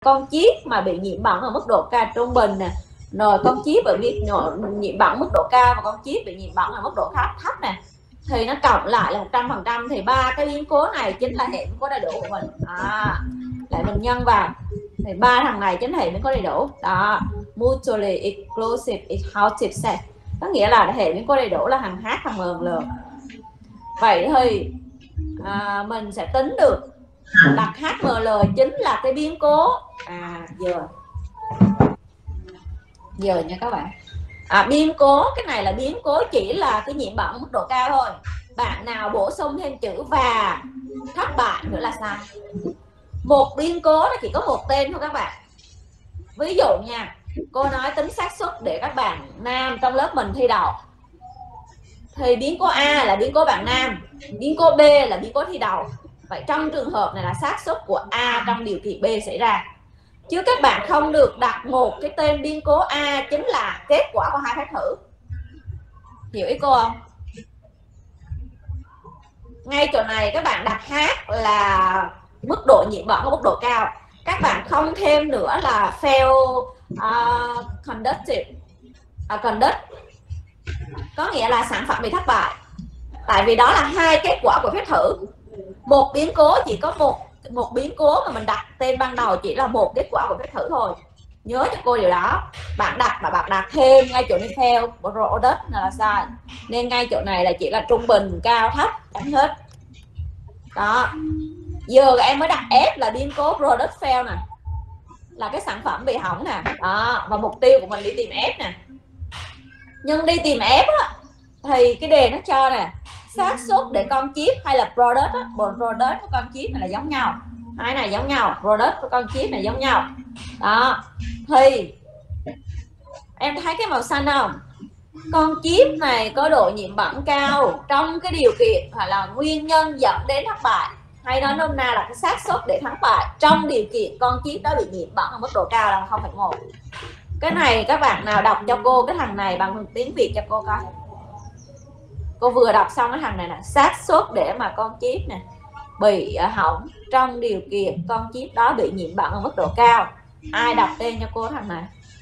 con chip mà bị nhiễm bẩn ở mức độ cao trung bình nè, rồi con chip bị nhiễm bẩn mức độ cao và con chip bị nhiễm bẩn ở mức độ thấp nè, thì nó cộng lại là 100%, thì ba cái biến cố này chính là hệ biến cố đầy đủ của mình. Lại mình nhân vào thì ba thằng này chính là hệ biến cố đầy đủ đó. Mutually exclusive exhaustive set, có nghĩa là hệ biến cố đầy đủ là thằng H thằng M L. Vậy thì mình sẽ tính được đặt HML chính là cái biến cố giờ nha các bạn. Biến cố, cái này là biến cố chỉ là cái nhiễm bẩn mức độ cao thôi. Bạn nào bổ sung thêm chữ và thất bại nữa là sai. Một biến cố nó chỉ có một tên thôi các bạn. Ví dụ nha, cô nói tính xác suất để các bạn nam trong lớp mình thi đậu, thì biến cố A là biến cố bạn nam, biến cố B là biến cố thi đậu. Vậy trong trường hợp này là xác suất của A trong điều kiện B xảy ra. Chứ các bạn không được đặt một cái tên biến cố A chính là kết quả của hai phép thử. Hiểu ý cô không? Ngay chỗ này các bạn đặt H là mức độ nhiễm bẩn ở mức độ cao. Các bạn không thêm nữa là fail conduct, có nghĩa là sản phẩm bị thất bại. Tại vì đó là hai kết quả của phép thử. Một biến cố chỉ có một biến cố mà mình đặt tên ban đầu chỉ là một kết quả của phép thử thôi. Nhớ cho cô điều đó. Bạn đặt mà bạn đặt thêm ngay chỗ này fail product là sai. Nên ngay chỗ này là chỉ là trung bình, cao, thấp, chẳng hết. Đó. Giờ em mới đặt F là biến cố product fail nè, là cái sản phẩm bị hỏng nè. Đó. Và mục tiêu của mình đi tìm F nè. Nhưng đi tìm F á, thì cái đề nó cho nè, xác suất để con chip hay là product á, product của con chip này là giống nhau, hai này giống nhau, product của con chip này giống nhau. Đó. Thì em thấy cái màu xanh không? Con chip này có độ nhiễm bẩn cao trong cái điều kiện hoặc là nguyên nhân dẫn đến thất bại, hay nói nôm na là cái xác suất để thắng bại trong điều kiện con chip đó bị nhiễm bẩn ở mức độ cao là 0,1. Cái này các bạn nào đọc cho cô cái thằng này bằng tiếng Việt cho cô coi. Cô vừa đọc xong cái thằng này nè, xác suất để mà con chip nè bị hỏng trong điều kiện con chip đó bị nhiễm bẩn ở mức độ cao. Ai đọc tên cho cô thằng này?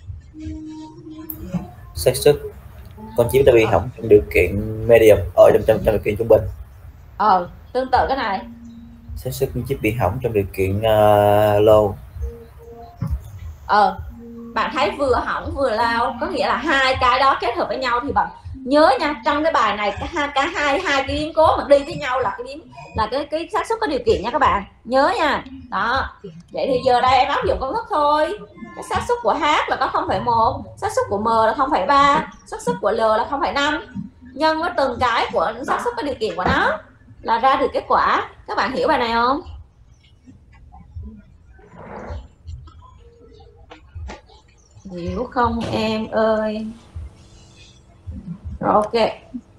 Xác suất con chip đã bị hỏng trong điều kiện medium ở trong điều kiện trung bình. Tương tự cái này. Xác suất con chip bị hỏng trong điều kiện low. Bạn thấy vừa hỏng vừa lao, có nghĩa là hai cái đó kết hợp với nhau. Thì bạn nhớ nha, trong cái bài này cả hai cái biến cố mà đi với nhau là cái xác suất có điều kiện nha các bạn, nhớ nha. Đó. Vậy thì giờ đây em áp dụng công thức thôi. Cái xác suất của H là có 0,1, xác suất của M là 0,3, xác suất của L là 0,5, nhân với từng cái của những xác suất có điều kiện của nó là ra được kết quả. Các bạn hiểu bài này không? Hiểu không em ơi? Rồi, ok. Cái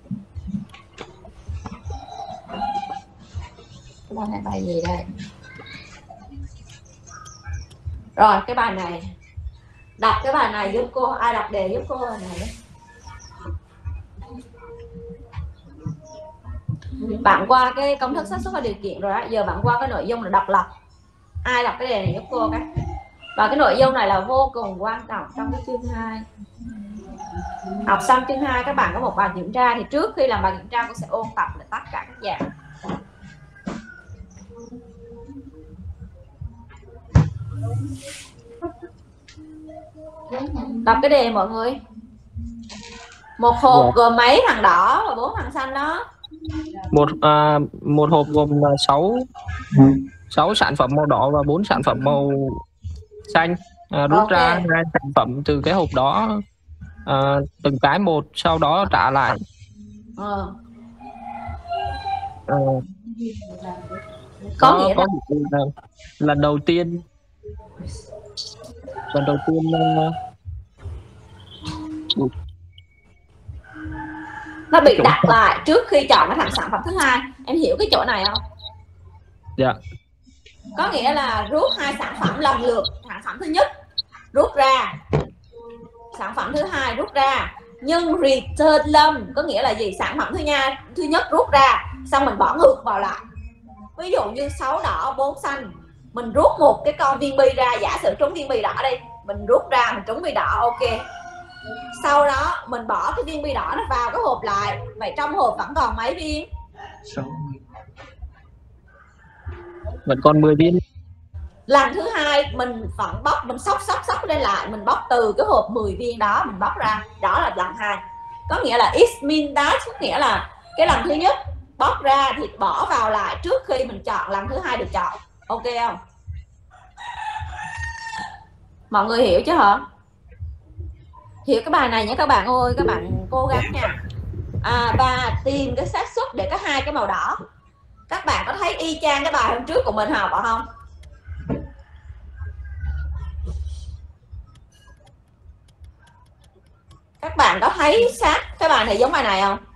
bài này bài gì đây? Rồi, cái bài này đọc cái bài này giúp cô. Ai đọc đề giúp cô bài này đấy. Bạn qua cái công thức xác suất và điều kiện rồi đó. Giờ bạn qua cái nội dung là độc lập. Ai đọc cái đề này giúp cô cái. Và cái nội dung này là vô cùng quan trọng trong cái chương 2. Học xong chương 2 các bạn có một bài kiểm tra, thì trước khi làm bài kiểm tra cô sẽ ôn tập lại tất cả các dạng. Đọc cái đề mọi người. Một hộp gồm mấy thằng đỏ và 4 thằng xanh đó? Một hộp gồm 6 sản phẩm màu đỏ và 4 sản phẩm màu xanh. Rút ra 2 sản phẩm từ cái hộp đó, từng cái một, sau đó trả lại. Có nghĩa là lần đầu tiên nó bị đặt lại trước khi chọn cái thằng sản phẩm thứ hai. Em hiểu cái chỗ này không? Dạ. Có nghĩa là rút 2 sản phẩm lần lượt. Sản phẩm thứ nhất rút ra, sản phẩm thứ hai rút ra, nhưng return lâm có nghĩa là gì? Sản phẩm thứ nhất rút ra xong mình bỏ ngược vào lại. Ví dụ như 6 đỏ 4 xanh mình rút một cái con viên bi ra, giả sử trúng viên bi đỏ đi, mình rút ra mình trúng bi đỏ, ok. Sau đó mình bỏ cái viên bi đỏ nó vào cái hộp lại. Vậy trong hộp vẫn còn mấy viên? Vẫn còn 10 viên. Lần thứ hai mình vẫn bóc, mình xóc lên lại, mình bóc từ cái hộp 10 viên đó mình bóc ra, đó là lần hai. Có nghĩa là it means that, có nghĩa là cái lần thứ nhất bóc ra thì bỏ vào lại trước khi mình chọn lần thứ hai được chọn, ok không? Mọi người hiểu chứ hả? Hiểu cái bài này nhé các bạn ơi, các bạn cố gắng nha. Và tìm cái xác suất để có hai cái màu đỏ. Các bạn có thấy y chang cái bài hôm trước của mình học không? Các bạn có thấy sát cái bài này giống bài này không?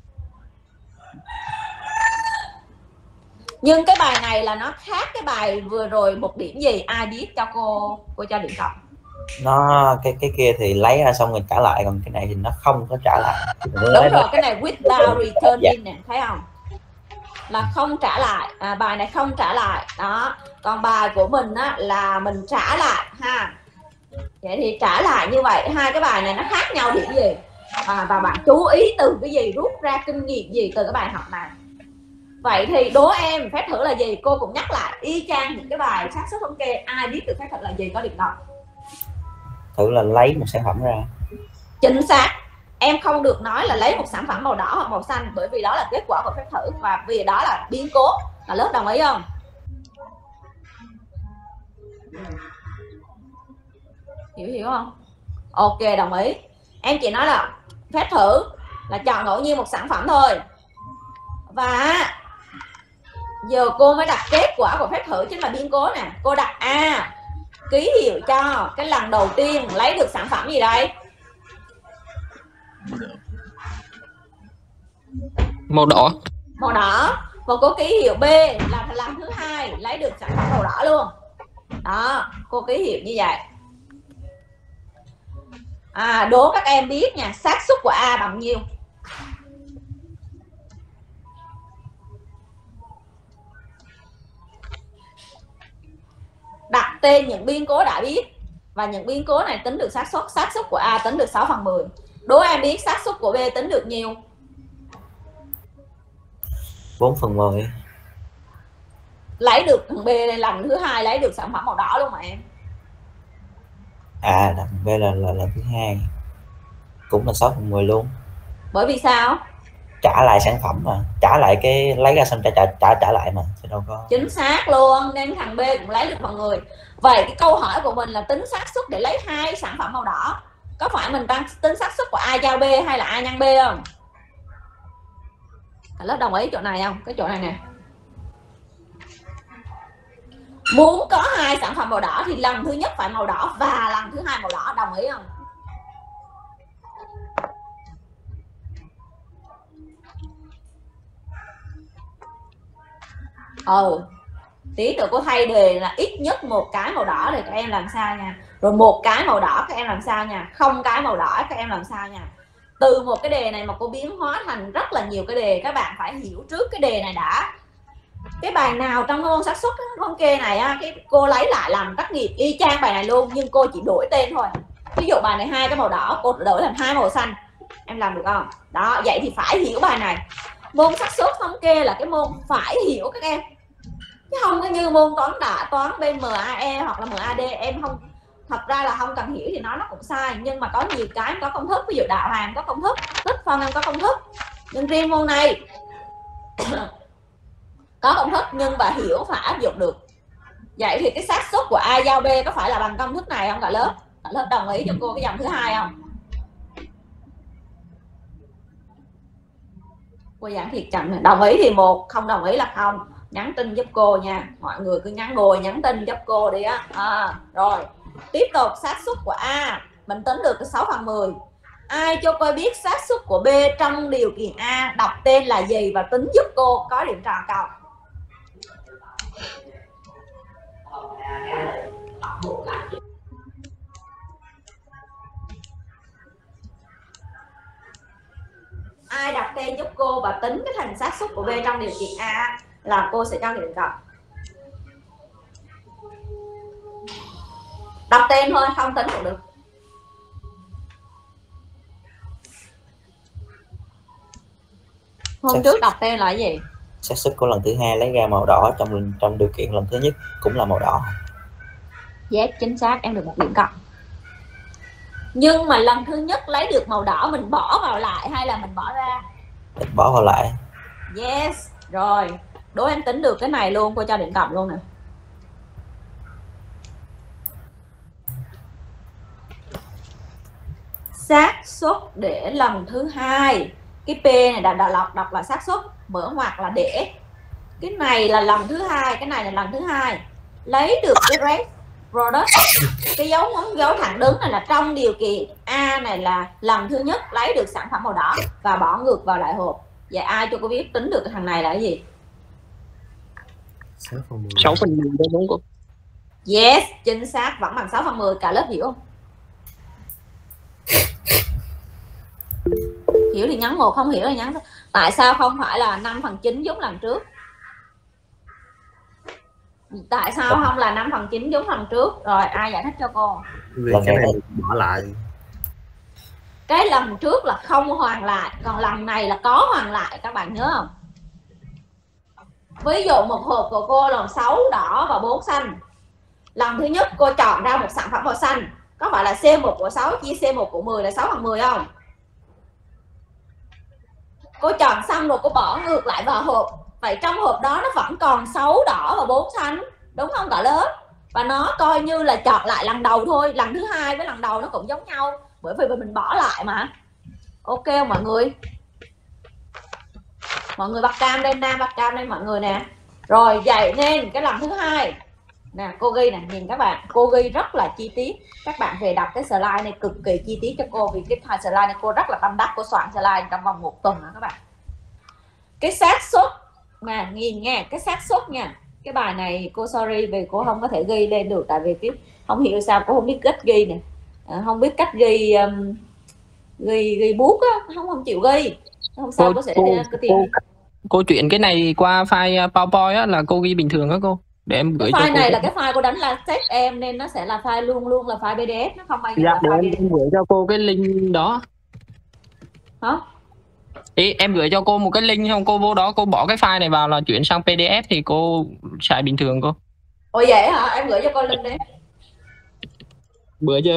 Nhưng cái bài này là nó khác cái bài vừa rồi một điểm gì? Ai biết cho cô cho điểm cộng. Nó cái kia thì lấy ra xong rồi trả lại, còn cái này thì nó không có trả lại. Đúng rồi, cái này without returning nè, thấy không? Là không trả lại, bài này không trả lại đó. Còn bài của mình á, là mình trả lại ha. Vậy thì trả lại như vậy, hai cái bài này nó khác nhau điểm gì? Và bạn chú ý từ cái gì, rút ra kinh nghiệm gì từ cái bài học này? Vậy thì đố em phép thử là gì? Cô cũng nhắc lại y chang những cái bài xác suất thống kê. Ai biết được phép thử là gì có điểm cộng? Thử là lấy một sản phẩm ra. Chính xác. Em không được nói là lấy một sản phẩm màu đỏ hoặc màu xanh, bởi vì đó là kết quả của phép thử và vì đó là biến cố. Là lớp đồng ý không? Hiểu không? Ok, đồng ý. Em chỉ nói là phép thử là chọn ngẫu nhiên một sản phẩm thôi. Và giờ cô mới đặt kết quả của phép thử chính là biến cố nè. Cô đặt A, ký hiệu cho cái lần đầu tiên lấy được sản phẩm gì đây? Màu đỏ. Màu đỏ. Và cô ký hiệu B là lần thứ hai lấy được sản phẩm màu đỏ luôn. Đó, cô ký hiệu như vậy. Đố các em biết nha, xác suất của A bằng nhiêu? Đặt tên những biến cố đã biết và những biến cố này tính được xác suất của A tính được 6/10. Đố em biết xác suất của B tính được nhiêu? 4/10. Lấy được thằng B lần thứ hai lấy được sản phẩm màu đỏ luôn mà em. Đằng B là lần thứ hai cũng là 6/10 luôn. Bởi vì sao? Trả lại sản phẩm mà, trả lại cái lấy ra xong trả lại mà, chứ đâu có. Chính xác luôn, nên thằng B cũng lấy được phần 10. Vậy cái câu hỏi của mình là tính xác suất để lấy hai sản phẩm màu đỏ. Có phải mình đang tính xác suất của A giao B hay là A nhân B không? Cả lớp đồng ý chỗ này không? Cái chỗ này nè. Muốn có hai sản phẩm màu đỏ thì lần thứ nhất phải màu đỏ và lần thứ hai màu đỏ, đồng ý không? Tí nữa cô thay đề là ít nhất một cái màu đỏ thì các em làm sao nha. Rồi một cái màu đỏ các em làm sao nha. Không cái màu đỏ các em làm sao nha. Từ một cái đề này mà cô biến hóa thành rất là nhiều cái đề. Các bạn phải hiểu trước cái đề này đã. Cái bài nào trong môn xác suất thống kê này á, cái cô lấy lại làm tác nghiệp y chang bài này luôn, nhưng cô chỉ đổi tên thôi. Ví dụ bài này hai cái màu đỏ, cô đổi thành hai màu xanh. Em làm được không? Đó, vậy thì phải hiểu bài này. Môn xác suất thống kê là cái môn phải hiểu các em, chứ không có như môn toán bên MAE hoặc là MAD. Em không, thật ra là không cần hiểu thì nó cũng sai, nhưng mà có nhiều cái có công thức. Ví dụ đạo hàm có công thức, tích phân em có công thức, nhưng riêng môn này có công thức nhưng mà hiểu phải áp dụng được. Vậy thì cái xác suất của A giao B có phải là bằng công thức này không cả lớp? Cả lớp đồng ý cho cô cái dòng thứ hai không? Cô giảng thiệt chậm. Đồng ý thì 1, không đồng ý là không. Nhắn tin giúp cô nha. Mọi người cứ nhắn đùi nhắn tin giúp cô đi á. Rồi tiếp tục xác suất của A mình tính được cái 6/10. Ai cho cô biết xác suất của B trong điều kiện A, đọc tên là gì và tính giúp cô có điểm tròn cộng. Ai đọc tên giúp cô và tính cái thành xác suất của B trong điều kiện A là cô sẽ cho điểm cộng. Đọc tên thôi, không tính cũng được. Hôm trước đọc tên là cái gì? Xác suất của lần thứ hai lấy ra màu đỏ trong điều kiện lần thứ nhất cũng là màu đỏ. Yes, chính xác, em được 1 điểm cộng. Nhưng mà lần thứ nhất lấy được màu đỏ mình bỏ vào lại hay là mình bỏ ra? Mình bỏ vào lại. Yes, rồi. Đố em tính được cái này luôn, cô cho điểm cộng luôn nè. Xác suất để lần thứ hai, cái P này đọc là xác suất, mở ngoặc là để. Cái này là lần thứ hai, cái này là lần thứ hai. Lấy được cái rate product, cái dấu thẳng đứng này là trong điều kiện A này là lần thứ nhất lấy được sản phẩm màu đỏ và bỏ ngược vào lại hộp. Vậy ai cho cô biết tính được cái thằng này là cái gì? 6/10 đó đúng không? Yes, chính xác, vẫn bằng 6/10. Cả lớp hiểu không? Hiểu thì nhắn 1, không hiểu thì nhắn. Tại sao không phải là 5/9 giống lần trước? Tại sao không là 5/9 giống lần trước? Rồi ai giải thích cho cô? Vì cái này bỏ lại. Cái lần trước là không hoàn lại, còn lần này là có hoàn lại, các bạn nhớ không? Ví dụ một hộp của cô là 6 đỏ và 4 xanh. Lần thứ nhất cô chọn ra một sản phẩm màu xanh, có phải là C1 của 6 chia C1 của 10 là 6/10 không? Cô chọn xong rồi cô bỏ ngược lại vào hộp. Vậy trong hộp đó nó vẫn còn 6 đỏ và 4 xanh, đúng không cả lớp? Và nó coi như là chọn lại lần đầu thôi. Lần thứ hai với lần đầu nó cũng giống nhau, bởi vì mình bỏ lại mà. Ok không mọi người? Mọi người bật cam lên, Nam bật cam lên mọi người nè. Rồi vậy nên cái lần thứ hai nè, cô ghi nè, nhìn các bạn, cô ghi rất là chi tiết. Các bạn về đọc cái slide này cực kỳ chi tiết cho cô, vì cái slide này cô rất là tâm đắc. Cô soạn slide trong vòng 1 tuần đó các bạn. Cái xác suất mà nhìn nghe, cái xác suất nha. Cái bài này cô sorry vì cô không có thể ghi lên được, tại vì cái không hiểu sao cô không biết cách ghi nè, không biết cách ghi bút á, không chịu ghi. Không sao cô sẽ cô chuyển cái này qua file PowerPoint á, là cô ghi bình thường á cô, để em gửi cái cho file cô. này là cái file cô đánh là text em, nên nó sẽ là file luôn luôn là file PDF, nó không bao giờ Dạ, là để file em PDF. gửi cho cô cái link đó. Hả? Ý, em gửi cho cô một cái link, không cô vô đó cô bỏ cái file này vào là chuyển sang PDF thì cô xài bình thường cô. Ồ vậy hả? Em gửi cho cô link đấy. Bữa giờ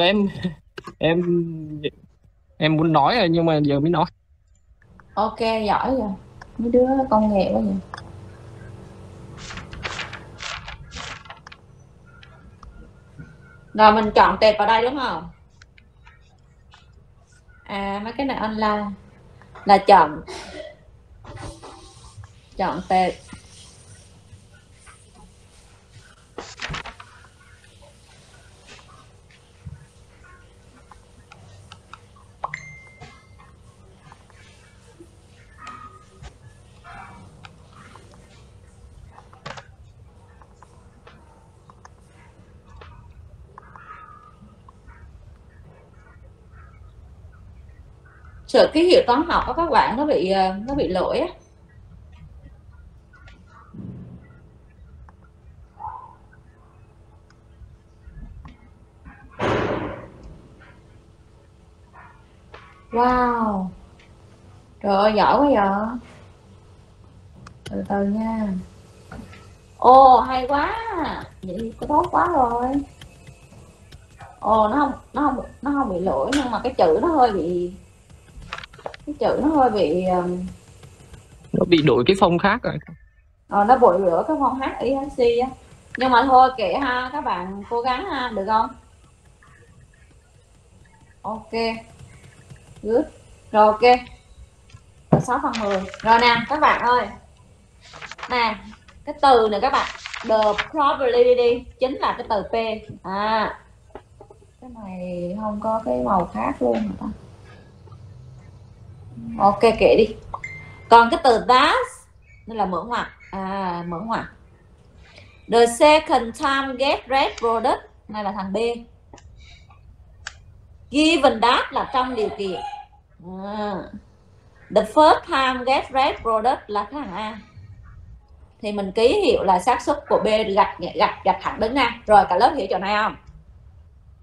em muốn nói rồi nhưng mà giờ mới nói. Ok, giỏi rồi. Mấy đứa công nghệ quá vậy. Rồi mình chọn tệp vào đây đúng không? À mấy cái này online là chọn tệp. Sợ ký hiệu toán học của các bạn nó bị lỗi á. Wow. Trời ơi giỏi quá vậy. Từ từ nha. Ồ hay quá. Vậy thì có tốt quá rồi. Ồ nó không bị lỗi, nhưng mà cái chữ nó hơi bị Nó bị đổi cái phông khác rồi. Nó bội rửa cái phong HIHC á. Nhưng mà thôi kệ ha, các bạn cố gắng ha, được không? Ok. Good. Rồi ok. 6/10. Rồi nè các bạn ơi. Nè, cái từ này các bạn, the probability chính là cái từ P. À. Cái này không có cái màu khác luôn hả ta? Ok kệ đi. Còn cái từ that nên là mở ngoặc. À mở ngoặc. The second time get red product này là thằng B. Given that là trong điều kiện. The first time get red product là cái thằng A. Thì mình ký hiệu là xác suất của B gạch thẳng đứng nè. Rồi cả lớp hiểu chỗ này không?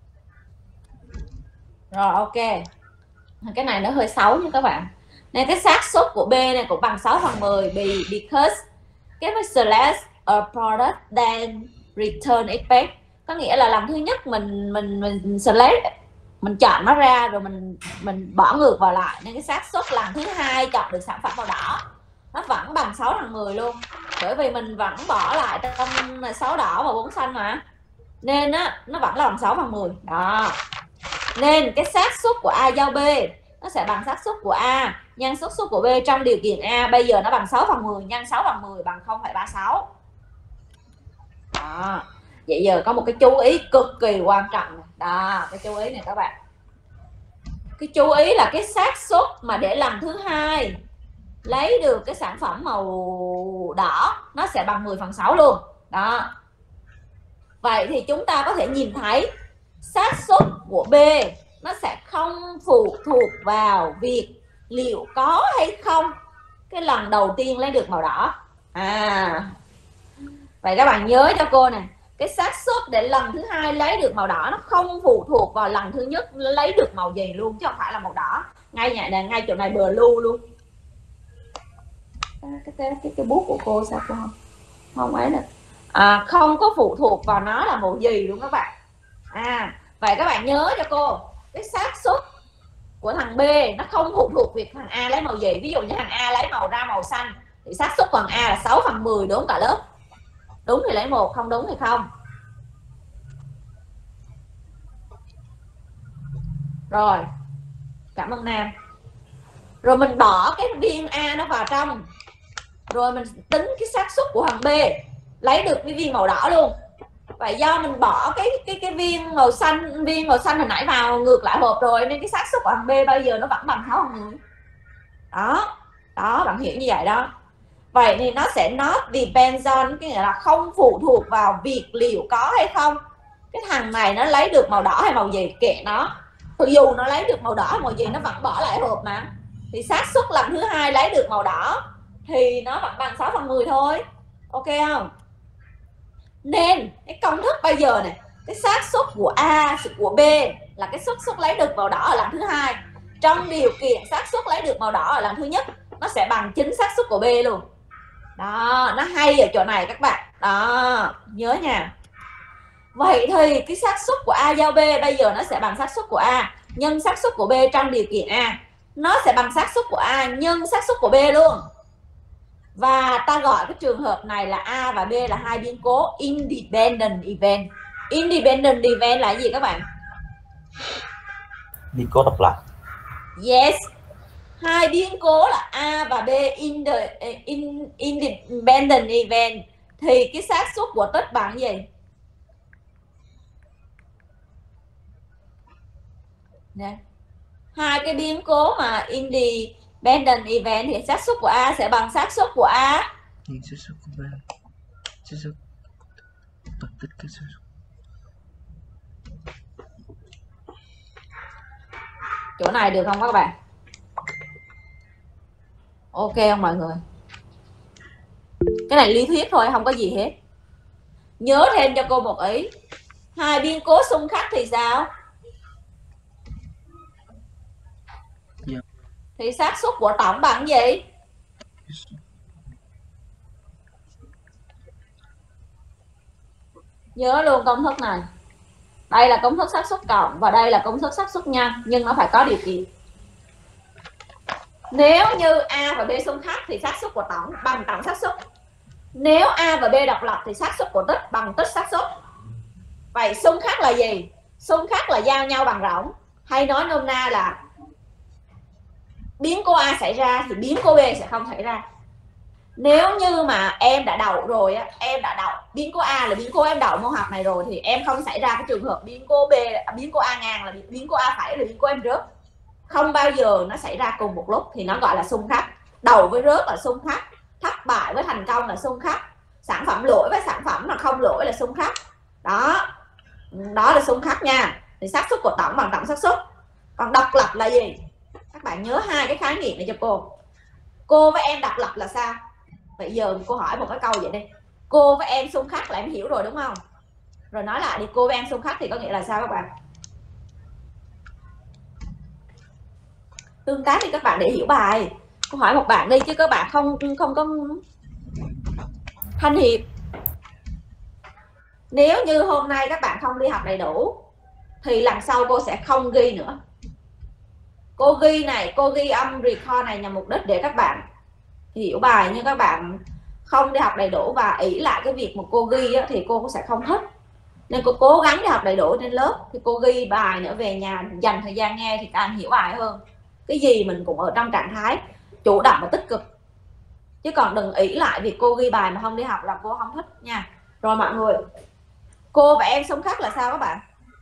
Rồi ok, cái này nó hơi xấu nha các bạn. Nên cái xác suất của B này cũng bằng 6/10 because cái slash a product then return expect, có nghĩa là lần thứ nhất mình select, mình chọn nó ra rồi mình bỏ ngược vào lại, nên cái xác suất lần thứ hai chọn được sản phẩm màu đỏ nó vẫn bằng 6/10 luôn, bởi vì mình vẫn bỏ lại trong 6 đỏ và 4 xanh mà, nên nó vẫn là bằng 6/10 đó. Nên cái xác suất của A giao B nó sẽ bằng xác suất của A nhân xác suất của B trong điều kiện A, bây giờ nó bằng 6/10 nhân 6/10 bằng 0,36 đó. Vậy giờ có một cái chú ý cực kỳ quan trọng này. Đó, cái chú ý này các bạn, cái chú ý là cái xác suất mà để lần thứ hai lấy được cái sản phẩm màu đỏ nó sẽ bằng 10/6 luôn đó. Vậy thì chúng ta có thể nhìn thấy xác suất của B nó sẽ không phụ thuộc vào việc liệu có hay không cái lần đầu tiên lấy được màu đỏ. Vậy các bạn nhớ cho cô nè, cái xác suất để lần thứ hai lấy được màu đỏ nó không phụ thuộc vào lần thứ nhất lấy được màu gì luôn, chứ không phải là màu đỏ. Ngay chỗ này blue luôn. Cái bút của cô sao cô không ấy nè, không có phụ thuộc vào nó là màu gì luôn các bạn. Vậy các bạn nhớ cho cô, cái xác suất của thằng B nó không phụ thuộc việc thằng A lấy màu gì. Ví dụ như thằng A lấy màu xanh thì xác suất thằng A là 6/10 đúng cả lớp. Đúng thì lấy 1, không đúng thì không. Rồi, cảm ơn Nam. Rồi mình bỏ cái viên A nó vào trong, rồi mình tính cái xác suất của thằng B lấy được cái viên màu đỏ luôn. Vậy do mình bỏ cái viên màu xanh hồi nãy vào ngược lại hộp rồi, nên cái xác suất của thằng B bây giờ nó vẫn bằng 6/10 đó. Đó, bạn hiểu như vậy đó. Vậy thì nó sẽ not depends on, cái nghĩa là không phụ thuộc vào việc liệu có hay không cái thằng này nó lấy được màu đỏ hay màu gì, kệ nó. Dù nó lấy được màu đỏ hay màu gì nó vẫn bỏ lại hộp mà, thì xác suất lần thứ hai lấy được màu đỏ thì nó vẫn bằng 6/10 thôi. Ok không? Nên cái công thức bây giờ này, cái xác suất của A của B là cái xác suất lấy được màu đỏ ở lần thứ hai, trong điều kiện xác suất lấy được màu đỏ ở lần thứ nhất nó sẽ bằng chính xác suất của B luôn đó. Nó hay ở chỗ này các bạn đó, nhớ nha. Vậy thì cái xác suất của A giao B bây giờ nó sẽ bằng xác suất của A nhân xác suất của B trong điều kiện A, nó sẽ bằng xác suất của A nhân xác suất của B luôn. Và ta gọi cái trường hợp này là A và B là hai biến cố independent event. Independent event là gì các bạn? Biến cố độc lập. Yes, hai biến cố là A và B independent event thì cái xác suất của tích bằng gì? Nè, hai cái biến cố mà independent event thì xác suất của A sẽ bằng xác suất của A nhưng xác suất của B, xác suất tổng tích cái xác suất. Chỗ này được không các bạn? Ok không mọi người? Cái này lý thuyết thôi, không có gì hết. Nhớ thêm cho cô một ý, hai biến cố xung khắc thì sao? Thì xác suất của tổng bằng gì? Nhớ luôn công thức này. Đây là công thức xác suất cộng và đây là công thức xác suất nhân, nhưng nó phải có điều kiện. Nếu như A và B xung khắc thì xác suất của tổng bằng tổng xác suất. Nếu A và B độc lập thì xác suất của tích bằng tích xác suất. Vậy xung khắc là gì? Xung khắc là giao nhau bằng rỗng, hay nói nôm na là biến cố A xảy ra thì biến cố B sẽ không xảy ra. Nếu như mà em đã đậu rồi, em đã đậu biến cố A là biến cố em đậu môn học này rồi, thì em không xảy ra cái trường hợp biến cố B, biến cố A ngang là biến cố A phải là biến cố em rớt. Không bao giờ nó xảy ra cùng một lúc, thì nó gọi là xung khắc. Đậu với rớt là xung khắc, thất bại với thành công là xung khắc, sản phẩm lỗi với sản phẩm mà không lỗi là xung khắc. Đó, đó là xung khắc nha. Thì xác suất của tổng bằng tổng xác suất. Còn độc lập là gì? Các bạn nhớ hai cái khái niệm này cho cô. Cô với em độc lập là sao? Vậy giờ cô hỏi một cái câu vậy đi. Cô với em xung khắc là em hiểu rồi đúng không? Rồi nói lại đi, cô với em xung khắc thì có nghĩa là sao các bạn? tương tác đi các bạn để hiểu bài. Cô hỏi một bạn đi chứ các bạn không có. Thanh Hiệp, nếu như hôm nay các bạn không đi học đầy đủ thì lần sau cô sẽ không ghi nữa. Cô ghi này, cô ghi âm record này nhằm mục đích để các bạn hiểu bài, nhưng các bạn không đi học đầy đủ và ỷ lại cái việc mà cô ghi á, thì cô cũng sẽ không thích. Nên cô cố gắng đi học đầy đủ trên lớp, thì cô ghi bài nữa về nhà dành thời gian nghe thì các anh hiểu bài hơn. Cái gì mình cũng ở trong trạng thái chủ động và tích cực, chứ còn đừng ỷ lại việc cô ghi bài mà không đi học là cô không thích nha. Rồi mọi người, cô và em xung khắc là sao các bạn?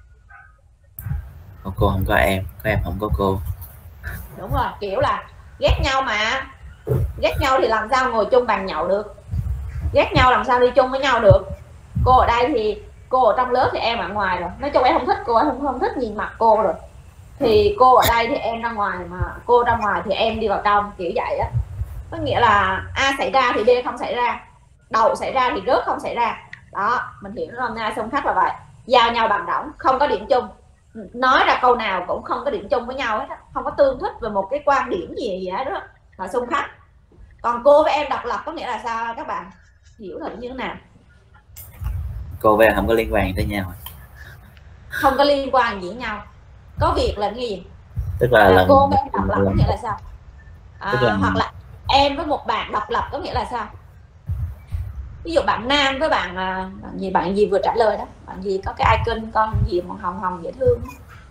Có cô không có em không có cô. Đúng rồi, kiểu là ghét nhau mà. Ghét nhau thì làm sao ngồi chung bàn nhậu được, ghét nhau làm sao đi chung với nhau được. Cô ở đây thì cô ở trong lớp thì em ở ngoài rồi, nói chung em không thích cô, em không thích nhìn mặt cô rồi. Thì cô ở đây thì em ra ngoài, mà cô ra ngoài thì em đi vào trong, kiểu vậy á. Có nghĩa là A xảy ra thì B không xảy ra, đậu xảy ra thì rớt không xảy ra. Đó, mình hiểu không nha, xung khắc là vậy. Giao nhau bằng đẳng, không có điểm chung, nói ra câu nào cũng không có điểm chung với nhau hết, không có tương thích về một cái quan điểm gì hết đó, là xung khắc. Còn cô với em độc lập có nghĩa là sao các bạn hiểu thử như thế nào? Cô với em không có liên quan tới nhau, không có liên quan gì với nhau. Có việc là cái gì? tức là cô với em độc lập có nghĩa là sao? là... Hoặc là em với một bạn độc lập có nghĩa là sao? Ví dụ bạn nam với bạn gì vừa trả lời đó, bạn gì có cái icon con gì màu hồng hồng dễ thương.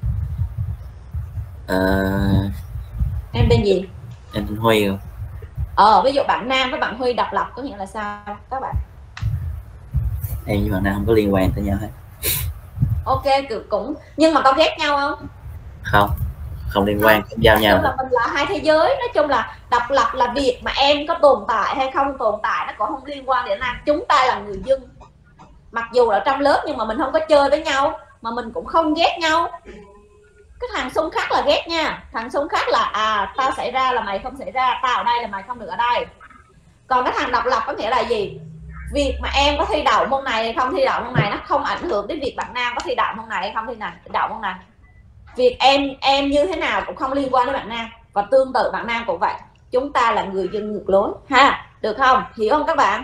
Em tên gì? Em tên Huy không? Ví dụ bạn nam với bạn Huy độc lập có nghĩa là sao các bạn? Em với bạn nam không có liên quan tới nhau hết. Ok, cũng nhưng mà có ghét nhau không? Không liên quan, không giao nhau. Là mình là hai thế giới. Nói chung là độc lập là việc mà em có tồn tại hay không tồn tại nó cũng không liên quan đến nam. Chúng ta là người dân, mặc dù là trong lớp nhưng mà mình không có chơi với nhau, mà mình cũng không ghét nhau. Cái thằng xung khắc là ghét nha. Thằng xung khắc là tao xảy ra là mày không xảy ra, tao ở đây là mày không được ở đây. Còn cái thằng độc lập có nghĩa là gì? Việc mà em có thi đậu môn này hay không thi đậu môn này nó không ảnh hưởng đến việc bạn nam có thi đậu môn này hay không thi đậu môn này. Việc em như thế nào cũng không liên quan đến bạn nam, và tương tự bạn nam cũng vậy. Chúng ta là người dân ngược lối ha, được không? Hiểu không các bạn?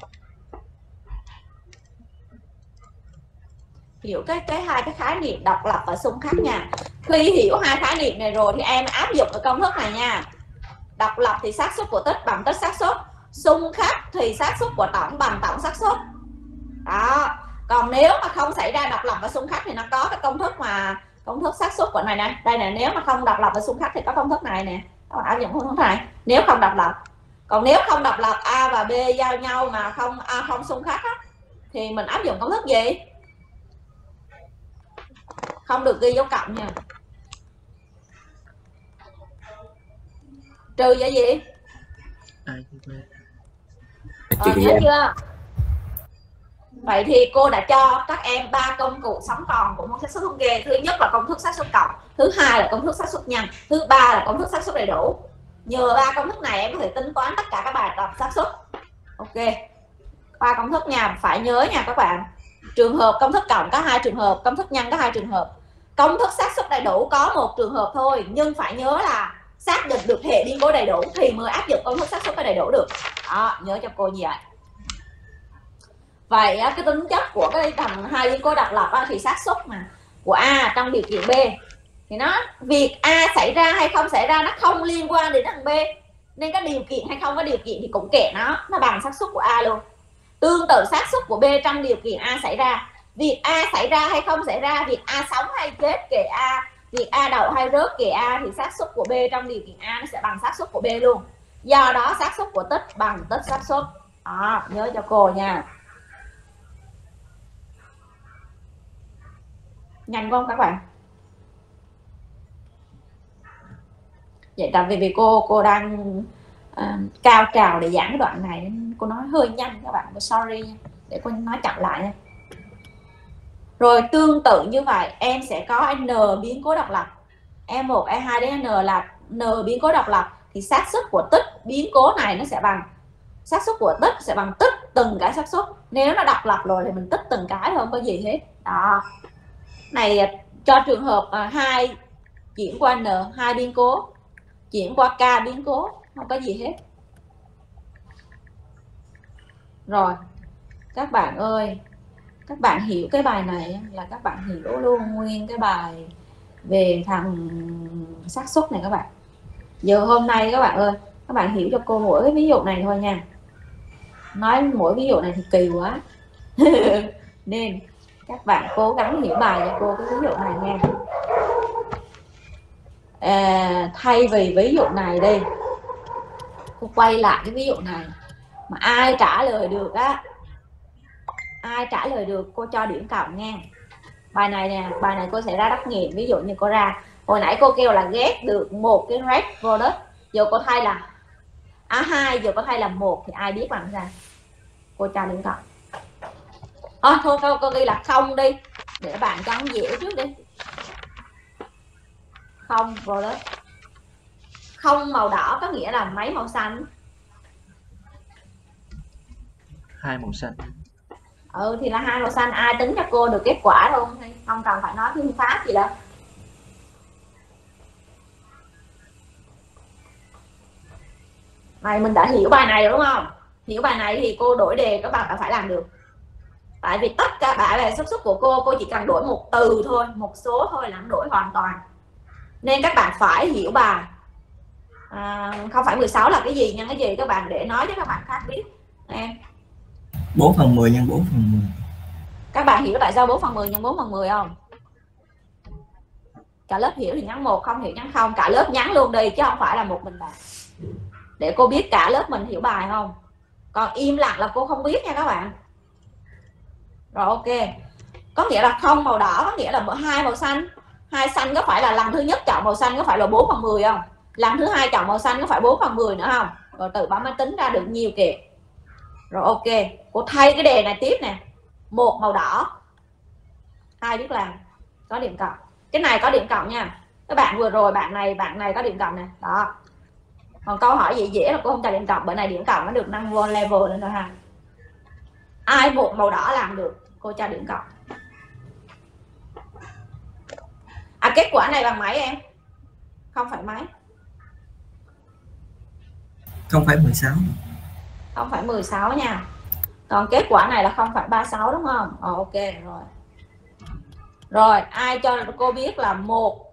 Hiểu cái hai cái khái niệm độc lập và xung khắc nha. Khi hiểu hai khái niệm này rồi thì em áp dụng cái công thức này nha. Độc lập thì xác suất của tích bằng tích xác suất, xung khắc thì xác suất của tổng bằng tổng xác suất. Đó. Còn nếu mà không xảy ra độc lập và xung khắc thì nó có cái công thức mà công thức xác suất của này nè, đây nè, nếu mà không độc lập và xung khắc thì có công thức này nè, các bạn áp dụng công thức này nếu không độc lập. Còn nếu không độc lập A và B giao nhau mà không xung khắc á, thì mình áp dụng công thức gì? Không được ghi dấu cộng nha. Trừ vậy gì? Nhớ chưa? Vậy thì cô đã cho các em 3 công cụ sống còn của môn xác suất thống kê. Thứ nhất là công thức xác suất cộng, thứ hai là công thức xác suất nhân, thứ ba là công thức xác suất đầy đủ. Nhờ 3 công thức này em có thể tính toán tất cả các bài tập xác suất. Ok, 3 công thức nha, phải nhớ nha các bạn. Trường hợp công thức cộng có 2 trường hợp, công thức nhân có 2 trường hợp. Công thức xác suất đầy đủ có 1 trường hợp thôi, nhưng phải nhớ là xác định được hệ biến cố đầy đủ thì mới áp dụng công thức xác suất đầy đủ được. Đó, nhớ cho cô như vậy. Vậy cái tính chất của cái thằng hai biến cố độc lập thì xác suất mà của A trong điều kiện B thì nó việc A xảy ra hay không xảy ra nó không liên quan đến thằng B, nên cái điều kiện hay không có điều kiện thì cũng kệ nó bằng xác suất của A luôn. Tương tự xác suất của B trong điều kiện A xảy ra, việc A xảy ra hay không xảy ra, việc A sống hay chết kệ A, việc A đậu hay rớt kệ A, thì xác suất của B trong điều kiện A nó sẽ bằng xác suất của B luôn. Do đó xác suất của tích bằng tích xác suất. Đó, nhớ cho cô nha. Nhanh không các bạn? Vậy tại vì cô đang cao trào để giảng cái đoạn này, cô nói hơi nhanh các bạn, sorry nha, để cô nói chậm lại nha. Rồi tương tự như vậy em sẽ có n biến cố độc lập, E1, E2 đến N là n biến cố độc lập, thì xác suất của tích biến cố này nó sẽ bằng xác suất của tích sẽ bằng tích từng cái xác suất. Nếu nó độc lập rồi thì mình tích từng cái không có gì hết. Đó. Này cho trường hợp 2 chuyển qua N, 2 biến cố chuyển qua k biến cố, không có gì hết. Rồi các bạn ơi, các bạn hiểu cái bài này là các bạn hiểu luôn nguyên cái bài về thằng xác suất này các bạn. Giờ hôm nay các bạn ơi, các bạn hiểu cho cô mỗi cái ví dụ này thôi nha. Nói mỗi ví dụ này thì kỳ quá nên các bạn cố gắng hiểu bài cho cô cái ví dụ này nha. Thay vì ví dụ này đi, cô quay lại cái ví dụ này mà ai trả lời được á, ai trả lời được cô cho điểm cộng nha. Bài này nè, bài này cô sẽ ra đắc nghiệm. Ví dụ như cô ra hồi nãy cô kêu là ghét được một cái red product, giờ cô thay là A2, giờ cô thay là 1 thì ai biết làm sao? Cô cho điểm cộng. Thôi cô ghi là không đi để bạn cho nó dễ trước đi. Không product. Không màu đỏ có nghĩa là mấy màu xanh? 2 màu xanh. Thì là 2 màu xanh. Ai tính cho cô được kết quả đâu, không cần phải nói phương pháp gì đâu. Này mình đã hiểu bài này rồi đúng không? Hiểu bài này thì cô đổi đề các bạn đã phải làm được. Tại vì tất cả bài về xác suất của cô chỉ cần đổi một từ thôi, một số thôi là đổi hoàn toàn. Nên các bạn phải hiểu bài. Không phải 16 là cái gì nhân cái gì các bạn, để nói cho các bạn khác biết. Em 4/10 nhân 4/10. Các bạn hiểu tại sao 4/10 nhân 4/10 không? Cả lớp hiểu thì nhắn 1, không hiểu nhắn 0. Cả lớp nhắn luôn đi chứ không phải là một mình bạn. Để cô biết cả lớp mình hiểu bài không. Còn im lặng là cô không biết nha các bạn. Rồi ok. Có nghĩa là không màu đỏ có nghĩa là 2 màu xanh. 2 xanh có phải là lần thứ nhất chọn màu xanh có phải là 4/10 không? Lần thứ hai chọn màu xanh có phải 4/10 nữa không? Rồi tự bấm máy tính ra được nhiều kìa. Rồi ok. Cô thay cái đề này tiếp nè. 1 màu đỏ. Ai biết làm? Có điểm cộng. Cái này có điểm cộng nha. Các bạn vừa rồi bạn này có điểm cộng nè. Đó. Còn câu hỏi dễ dễ là cô không cho điểm cộng, bởi này điểm cộng nó được nâng vô level lên rồi ha. Ai 1 màu đỏ làm được cô cho điểm cộng. Kết quả này bằng mấy em? Không phải mấy. Không phải 16. Không phải 16 nha. Còn kết quả này là 0,36 đúng không? Ok rồi. Rồi ai cho cô biết là một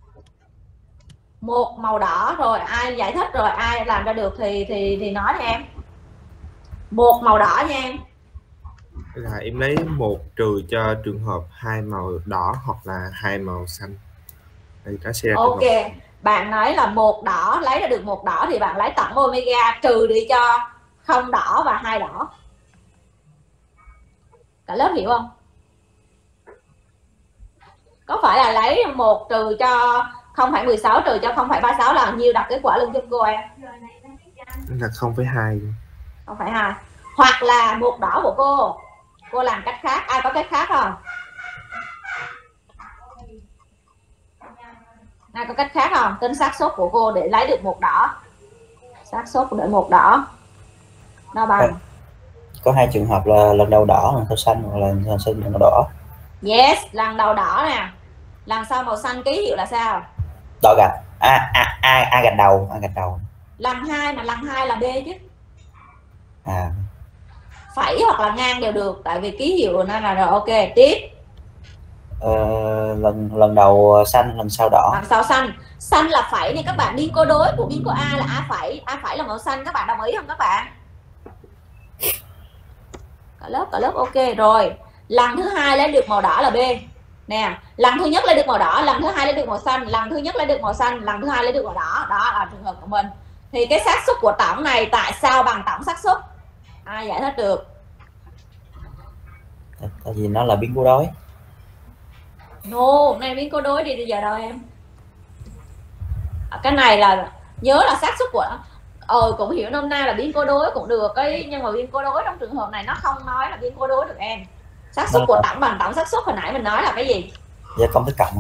màu đỏ rồi, ai giải thích rồi, ai làm ra được thì nói đi em. 1 màu đỏ nha em. Là em lấy 1 trừ cho trường hợp 2 màu đỏ hoặc là 2 màu xanh. Đây có xe. Ok, bạn nói là 1 đỏ, lấy ra được 1 đỏ thì bạn lấy tổng omega trừ đi cho 0 đỏ và 2 đỏ. Cả lớp hiểu không? Có phải là lấy 1 trừ cho 0,16 trừ cho 0,36 là nhiêu, đặt kết quả luôn giúp cô em? Là 0,2. 0,2. Hoặc là 1 đỏ của cô làm cách khác. Ai có cách khác không? Ai có cách khác không? Tính xác suất của cô để lấy được 1 đỏ. Xác suất để 1 đỏ nó bằng. Có 2 trường hợp là lần đầu đỏ, lần sau xanh, hoặc là lần xanh lần đỏ. Yes, lần đầu đỏ nè. Lần sau màu xanh ký hiệu là sao? Đỏ gạch. A gạch đầu, A gạch đầu. Lần 2 mà lần 2 là B chứ. Phẩy hoặc là ngang đều được, tại vì ký hiệu nó là rồi. Ok, tiếp. Lần đầu xanh, lần sau đỏ. Lần sau xanh. Xanh là phẩy nên các bạn biên cô đối của biên cô A là A phẩy. A phẩy là màu xanh, các bạn đồng ý không các bạn? Cả lớp ok rồi. Lần thứ hai lấy được màu đỏ là B. Nè, lần thứ nhất lấy được màu đỏ, lần thứ hai lấy được màu xanh, lần thứ nhất lấy được màu xanh, lần thứ hai lấy được màu đỏ. Đó là trường hợp của mình. Thì cái xác suất của tổng này tại sao bằng tổng xác suất? Ai giải thích được? Tại vì nó là biến cố đối. No, này biến cố đối đi bây giờ đâu em. Cái này là nhớ là xác suất của cũng hiểu nôm na là biến cố đối cũng được cái, nhưng mà biến cố đối trong trường hợp này nó không nói là biến cố đối được em. Xác suất của tổng bằng tổng xác suất hồi nãy mình nói là cái gì? Dạ công thức cộng.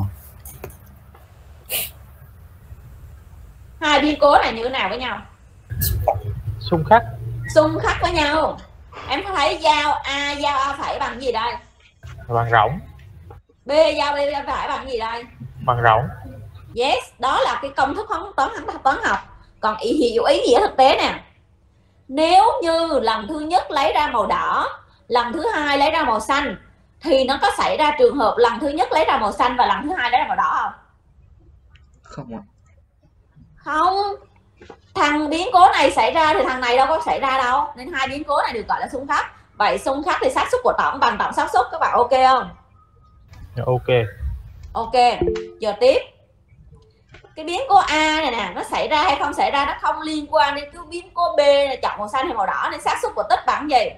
Hai biến cố này như thế nào với nhau? Xung khắc. Xung khắc với nhau. Em có thấy giao A phẩy bằng gì đây? Bằng rỗng. B giao B phẩy bằng gì đây? Bằng rỗng. Yes, đó là cái công thức toán học. Còn hiểu ý nghĩa thực tế nè. Nếu như lần thứ nhất lấy ra màu đỏ, lần thứ hai lấy ra màu xanh, thì nó có xảy ra trường hợp lần thứ nhất lấy ra màu xanh và lần thứ hai lấy ra màu đỏ không? Không ạ. Không. Thằng biến cố này xảy ra thì thằng này đâu có xảy ra đâu. Nên hai biến cố này được gọi là xung khắc. Vậy xung khắc thì xác suất của tổng bằng tổng xác suất. Các bạn ok không? Ok. Ok. Giờ tiếp. Cái biến cố A này nè, nó xảy ra hay không xảy ra nó không liên quan đến cái biến cố B này, chọn màu xanh hay màu đỏ, nên xác suất của tích bằng gì?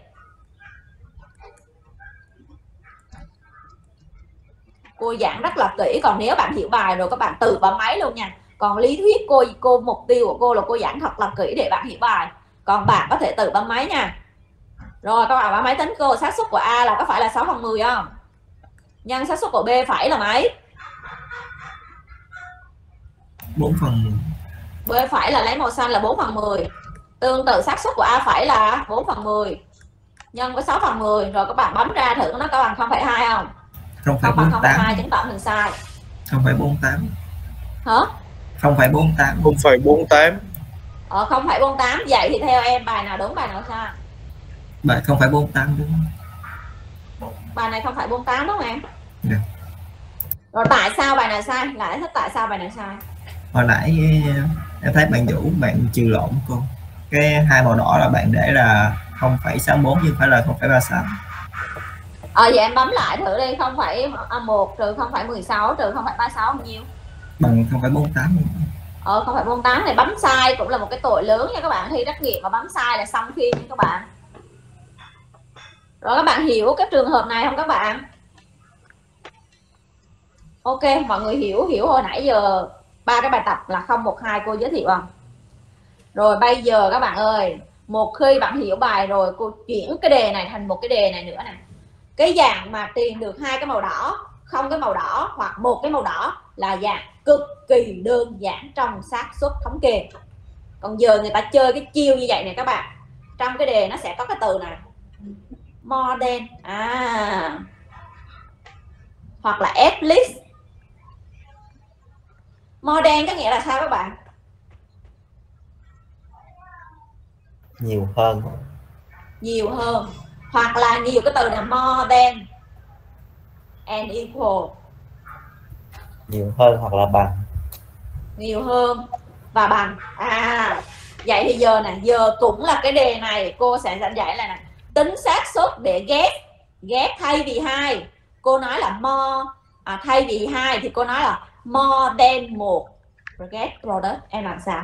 Cô giảng rất là kỹ, còn nếu bạn hiểu bài rồi các bạn tự bấm máy luôn nha. Còn lý thuyết cô mục tiêu của cô là cô giảng thật là kỹ để bạn hiểu bài. Còn bạn có thể tự bấm máy nha. Rồi các bạn bấm máy tính cô, xác suất của A là có phải là 6/10 không? Nhân xác suất của B phải là mấy? 4/10. B phải là lấy màu xanh là 4/10. Tương tự xác suất của A phải là 4/10 nhân với 6/10. Rồi các bạn bấm ra thử nó có bằng 0,2 không? Không bằng 0,2 chứng tỏ mình sai. 0,48. Hả? 0,48. 0,48. 0,48. Vậy thì theo em bài nào đúng bài nào sai? Bài 0,48 đúng. Bài này 0,48 đúng không em? Dạ. Rồi tại sao bài này sai? Lại thích tại sao bài này sai? Hồi nãy em thấy bạn Vũ bạn trừ lộn cô. Cái hai màu đỏ là bạn để là 0,64 chứ không phải là 0,36. Vậy em bấm lại thử đi. 0,1 trừ 0,16 trừ 0,36 bao nhiêu? Bằng 0,48. 0,48 này bấm sai cũng là một cái tội lớn nha các bạn. Thi trắc nghiệm mà bấm sai là xong phim nha các bạn. Rồi các bạn hiểu cái trường hợp này không các bạn? Ok, mọi người hiểu hồi nãy giờ 3 cái bài tập là 0, 1, 2 cô giới thiệu không? Rồi bây giờ các bạn ơi, một khi bạn hiểu bài rồi, cô chuyển cái đề này thành một cái đề này nữa nè. Cái dạng mà tìm được hai cái màu đỏ, không cái màu đỏ hoặc một cái màu đỏ là dạng cực kỳ đơn giản trong xác suất thống kê. Còn giờ người ta chơi cái chiêu như vậy này các bạn. Trong cái đề nó sẽ có cái từ này more than, hoặc là at least. More than có nghĩa là sao các bạn? Nhiều hơn. Nhiều hơn. Hoặc là nhiều cái từ là more than and equal. Nhiều hơn hoặc là bằng. Nhiều hơn và bằng. Vậy thì giờ nè, giờ cũng là cái đề này cô sẽ dẫn dạy là này, tính xác suất để ghép thay vì 2 cô nói là more, thay vì 2 thì cô nói là more than 1. Rồi ghép product em làm sao?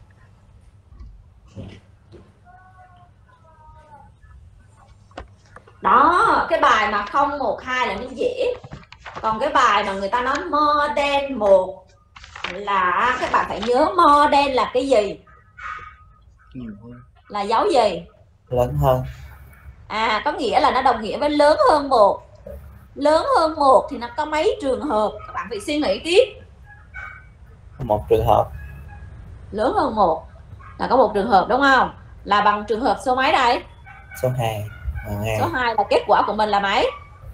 Đó, cái bài mà 0, 1, 2 là nó dễ. Còn cái bài mà người ta nói more than 1 là các bạn phải nhớ more than là cái gì? Nhiều hơn. Là dấu gì? Lớn hơn. Có nghĩa là nó đồng nghĩa với lớn hơn 1. Lớn hơn 1 thì nó có mấy trường hợp? Các bạn phải suy nghĩ tiếp. Một trường hợp. Lớn hơn 1 là có một trường hợp đúng không? Là bằng trường hợp số mấy đây? Số 2. Số 2 là kết quả của mình là mấy?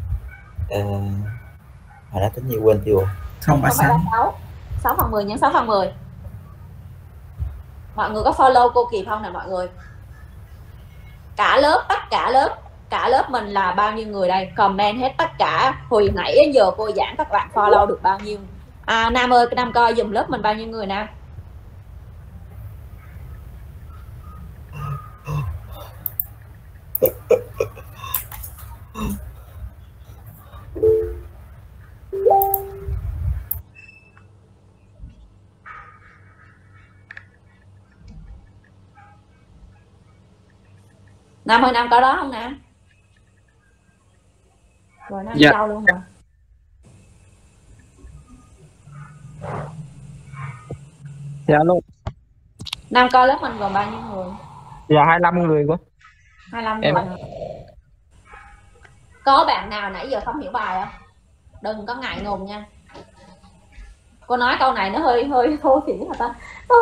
Hồi đã tính nhiều quên chưa? 0,36. 6/10 nhân 6/10. Mọi người có follow cô kịp không nè mọi người? Cả lớp, tất cả lớp mình là bao nhiêu người đây? Comment hết tất cả. Hồi nãy đến giờ cô giảng các bạn follow được bao nhiêu? Nam ơi, Nam coi dùm lớp mình bao nhiêu người Nam? Nam ơi, Nam có đó không Nam? Rồi Nam Dạ. đâu luôn rồi. Dạ luôn. Nam coi lớp mình gồm bao nhiêu người? Dạ 25 người quá. 25 Em- người. Có bạn nào nãy giờ không hiểu bài không? Đừng có ngại ngùng nha. Cô nói câu này nó hơi thô thiển hả ta? Nó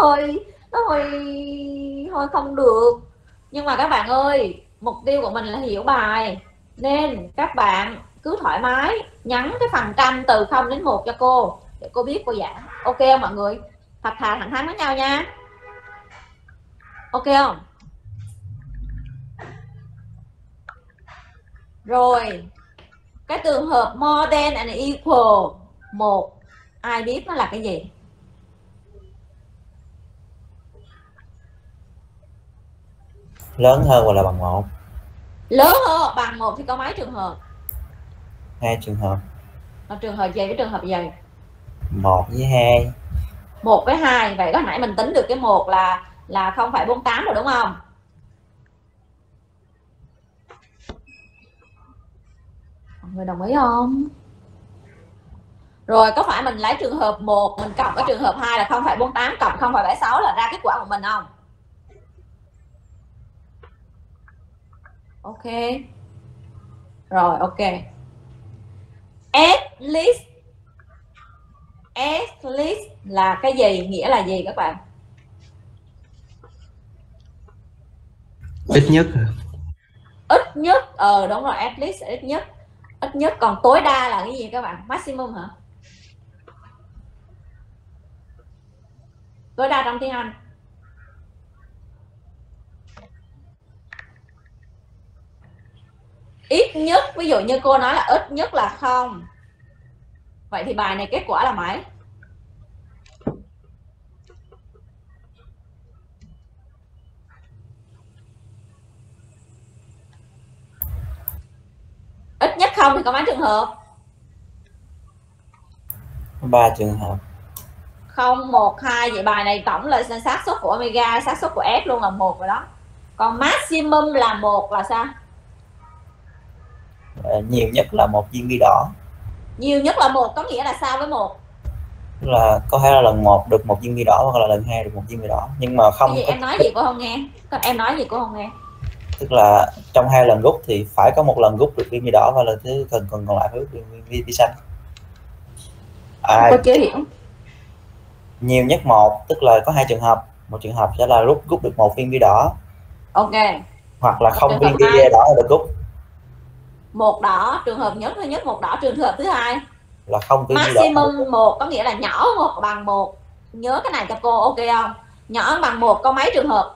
hơi không được. Nhưng mà các bạn ơi, mục tiêu của mình là hiểu bài, nên các bạn cứ thoải mái nhắn cái phần trăm từ 0 đến 1 cho cô để cô biết cô giảng. Ok không mọi người? Thật thà thẳng thắn với nhau nha. Ok không? Rồi cái trường hợp more than and equal 1, ai biết nó là cái gì? Lớn hơn hoặc là bằng 1. Lớn hơn bằng 1 thì có mấy trường hợp? 2 trường hợp. Trường hợp gì với trường hợp gì? 1 với 2. 1 với 2. Vậy có nãy mình tính được cái 1 là 0,48 rồi đúng không? Mọi người đồng ý không? Rồi có phải mình lấy trường hợp 1 mình cộng với trường hợp 2 là 0,48 cộng 0,76 là ra kết quả của mình không? Ok. Rồi ok. At least là cái gì? Nghĩa là gì các bạn? Ít nhất. Ít nhất. Đúng rồi, at least là ít nhất. Ít nhất. Còn tối đa là cái gì các bạn? Maximum hả? Tối đa trong tiếng Anh. Ít nhất, ví dụ như cô nói là ít nhất là 0. Vậy thì bài này kết quả là mấy? Ít nhất 0 thì có mấy trường hợp? 3 trường hợp. 0, 1, 2. Vậy bài này tổng là xác suất của omega, xác suất của S luôn là 1 rồi đó. Còn maximum là 1 là sao? Nhiều nhất là 1 viên bi đỏ. Nhiều nhất là 1 có nghĩa là sao với 1? Tức là có thể là lần 1 được 1 viên bi đỏ hoặc là lần 2 được 1 viên bi đỏ, nhưng mà không. Em nói gì cô không nghe? Em nói gì cô không nghe? Tức là trong 2 lần rút thì phải có 1 lần rút được viên bi đỏ và lần thứ còn lại phải rút viên xanh. Cô chưa hiểu. Nhiều nhất 1 tức là có 2 trường hợp. Một trường hợp sẽ là rút được 1 viên bi đỏ. Ok. Hoặc là không viên bi đỏ được rút. 1 đỏ trường hợp nhất thứ nhất, 1 đỏ trường hợp thứ hai là không viên bi đỏ. Maximum 1 có nghĩa là nhỏ hơn bằng 1. Nhớ cái này cho cô, ok không? Nhỏ hơn bằng 1 có mấy trường hợp?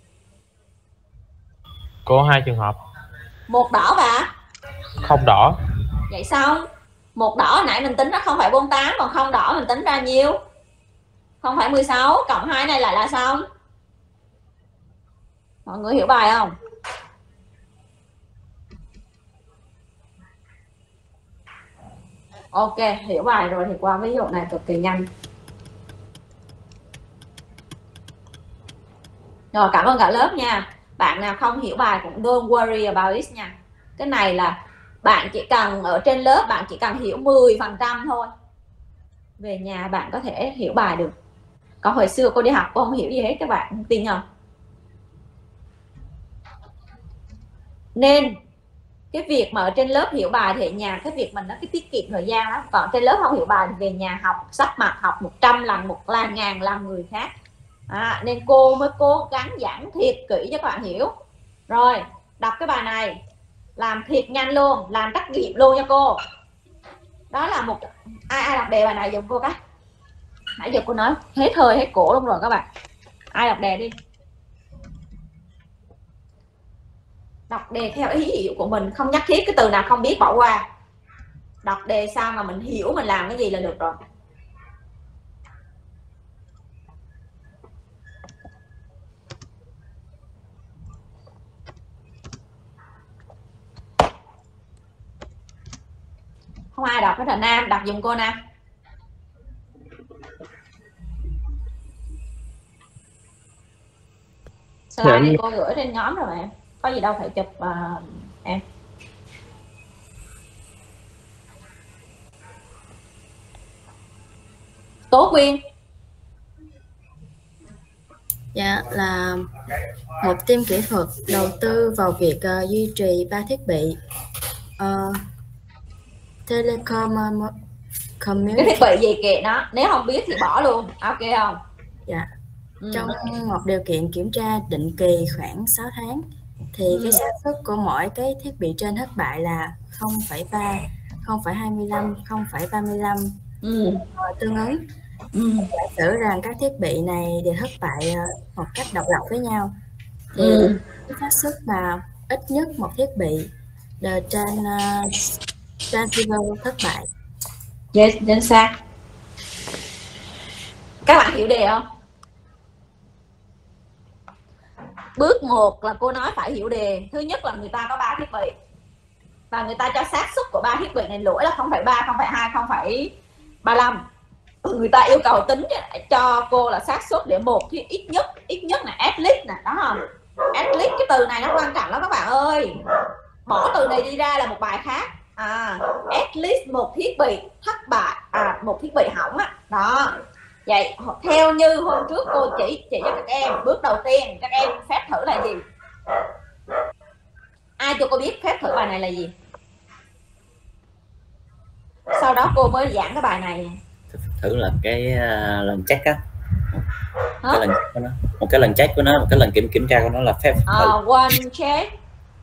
Có 2 trường hợp. 1 đỏ và Không đỏ. Vậy xong 1 đỏ nãy mình tính ra 0,48, còn không đỏ mình tính ra nhiêu? 0,16 cộng 2 này lại là xong. Mọi người hiểu bài không? Ok, hiểu bài rồi thì qua ví dụ này cực kỳ nhanh. Rồi, cảm ơn cả lớp nha. Bạn nào không hiểu bài cũng don't worry about it nha. Cái này là bạn chỉ cần ở trên lớp bạn chỉ cần hiểu 10% thôi. Về nhà bạn có thể hiểu bài được. Còn hồi xưa cô đi học cô không hiểu gì hết, các bạn tin không? Nên cái việc mà ở trên lớp hiểu bài thì ở nhà cái việc mình nó cái tiết kiệm thời gian đó. Còn trên lớp không hiểu bài thì về nhà học sắp mặt, học 100 lần, 1.000 lần người khác. Nên cô mới cố gắng giảng thiệt kỹ cho các bạn hiểu. Rồi, đọc cái bài này làm thiệt nhanh luôn, làm trắc nghiệm luôn cho cô. Đó là một ai đọc đề bài này giùm cô cái. Nãy giờ cô nói hết hơi hết cổ luôn rồi các bạn. Ai đọc đề đi. Đọc đề theo ý hiểu của mình, không nhất thiết cái từ nào không biết bỏ qua. Đọc đề sao mà mình hiểu mình làm cái gì là được rồi. Không ai đọc hết là Nam, đọc giùm cô Nam. Slide thì cô gửi trên nhóm rồi mà. Có gì đâu phải chụp em. Tố Quyên. Dạ, là một team kỹ thuật đầu tư vào việc duy trì 3 thiết bị telecom cái thiết bị gì kệ nó, nếu không biết thì bỏ luôn, ok không? Dạ. Trong một điều kiện kiểm tra định kỳ khoảng 6 tháng thì cái xác suất của mỗi cái thiết bị trên thất bại là 0,3, 0,25, 0,35, tương ứng. Giả sử rằng các thiết bị này đều thất bại một cách độc lập với nhau thì cái xác suất mà ít nhất một thiết bị transceiver thất bại. Yes, chính xác. Các bạn hiểu đề không? Bước 1 là cô nói phải hiểu đề. Thứ nhất là người ta có 3 thiết bị và người ta cho xác suất của 3 thiết bị này lỗi là 0,3, 0,2, 0,35. Người ta yêu cầu tính cho cô là xác suất để một thì ít nhất là at least nè, đó không? At least cái từ này nó quan trọng lắm các bạn ơi. Bỏ từ này đi ra là một bài khác. At least một thiết bị thất bại, một thiết bị hỏng á. Đó. Vậy theo như hôm trước cô chỉ cho các em, bước đầu tiên các em phép thử là gì? Ai cho cô biết phép thử bài này là gì? Sau đó cô mới giảng cái bài này. Thử là cái lần check á, cái lần check của nó, một cái lần check của nó, một cái lần kiểm tra của nó là phép thử. One check,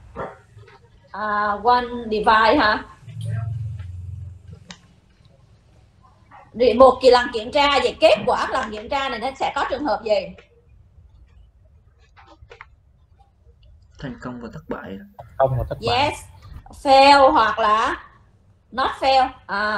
one divide hả? Một kỳ lần kiểm tra, vậy kết quả lần kiểm tra này nó sẽ có trường hợp gì? Thành công và thất bại. Không và thất bại. Yes, fail hoặc là not fail.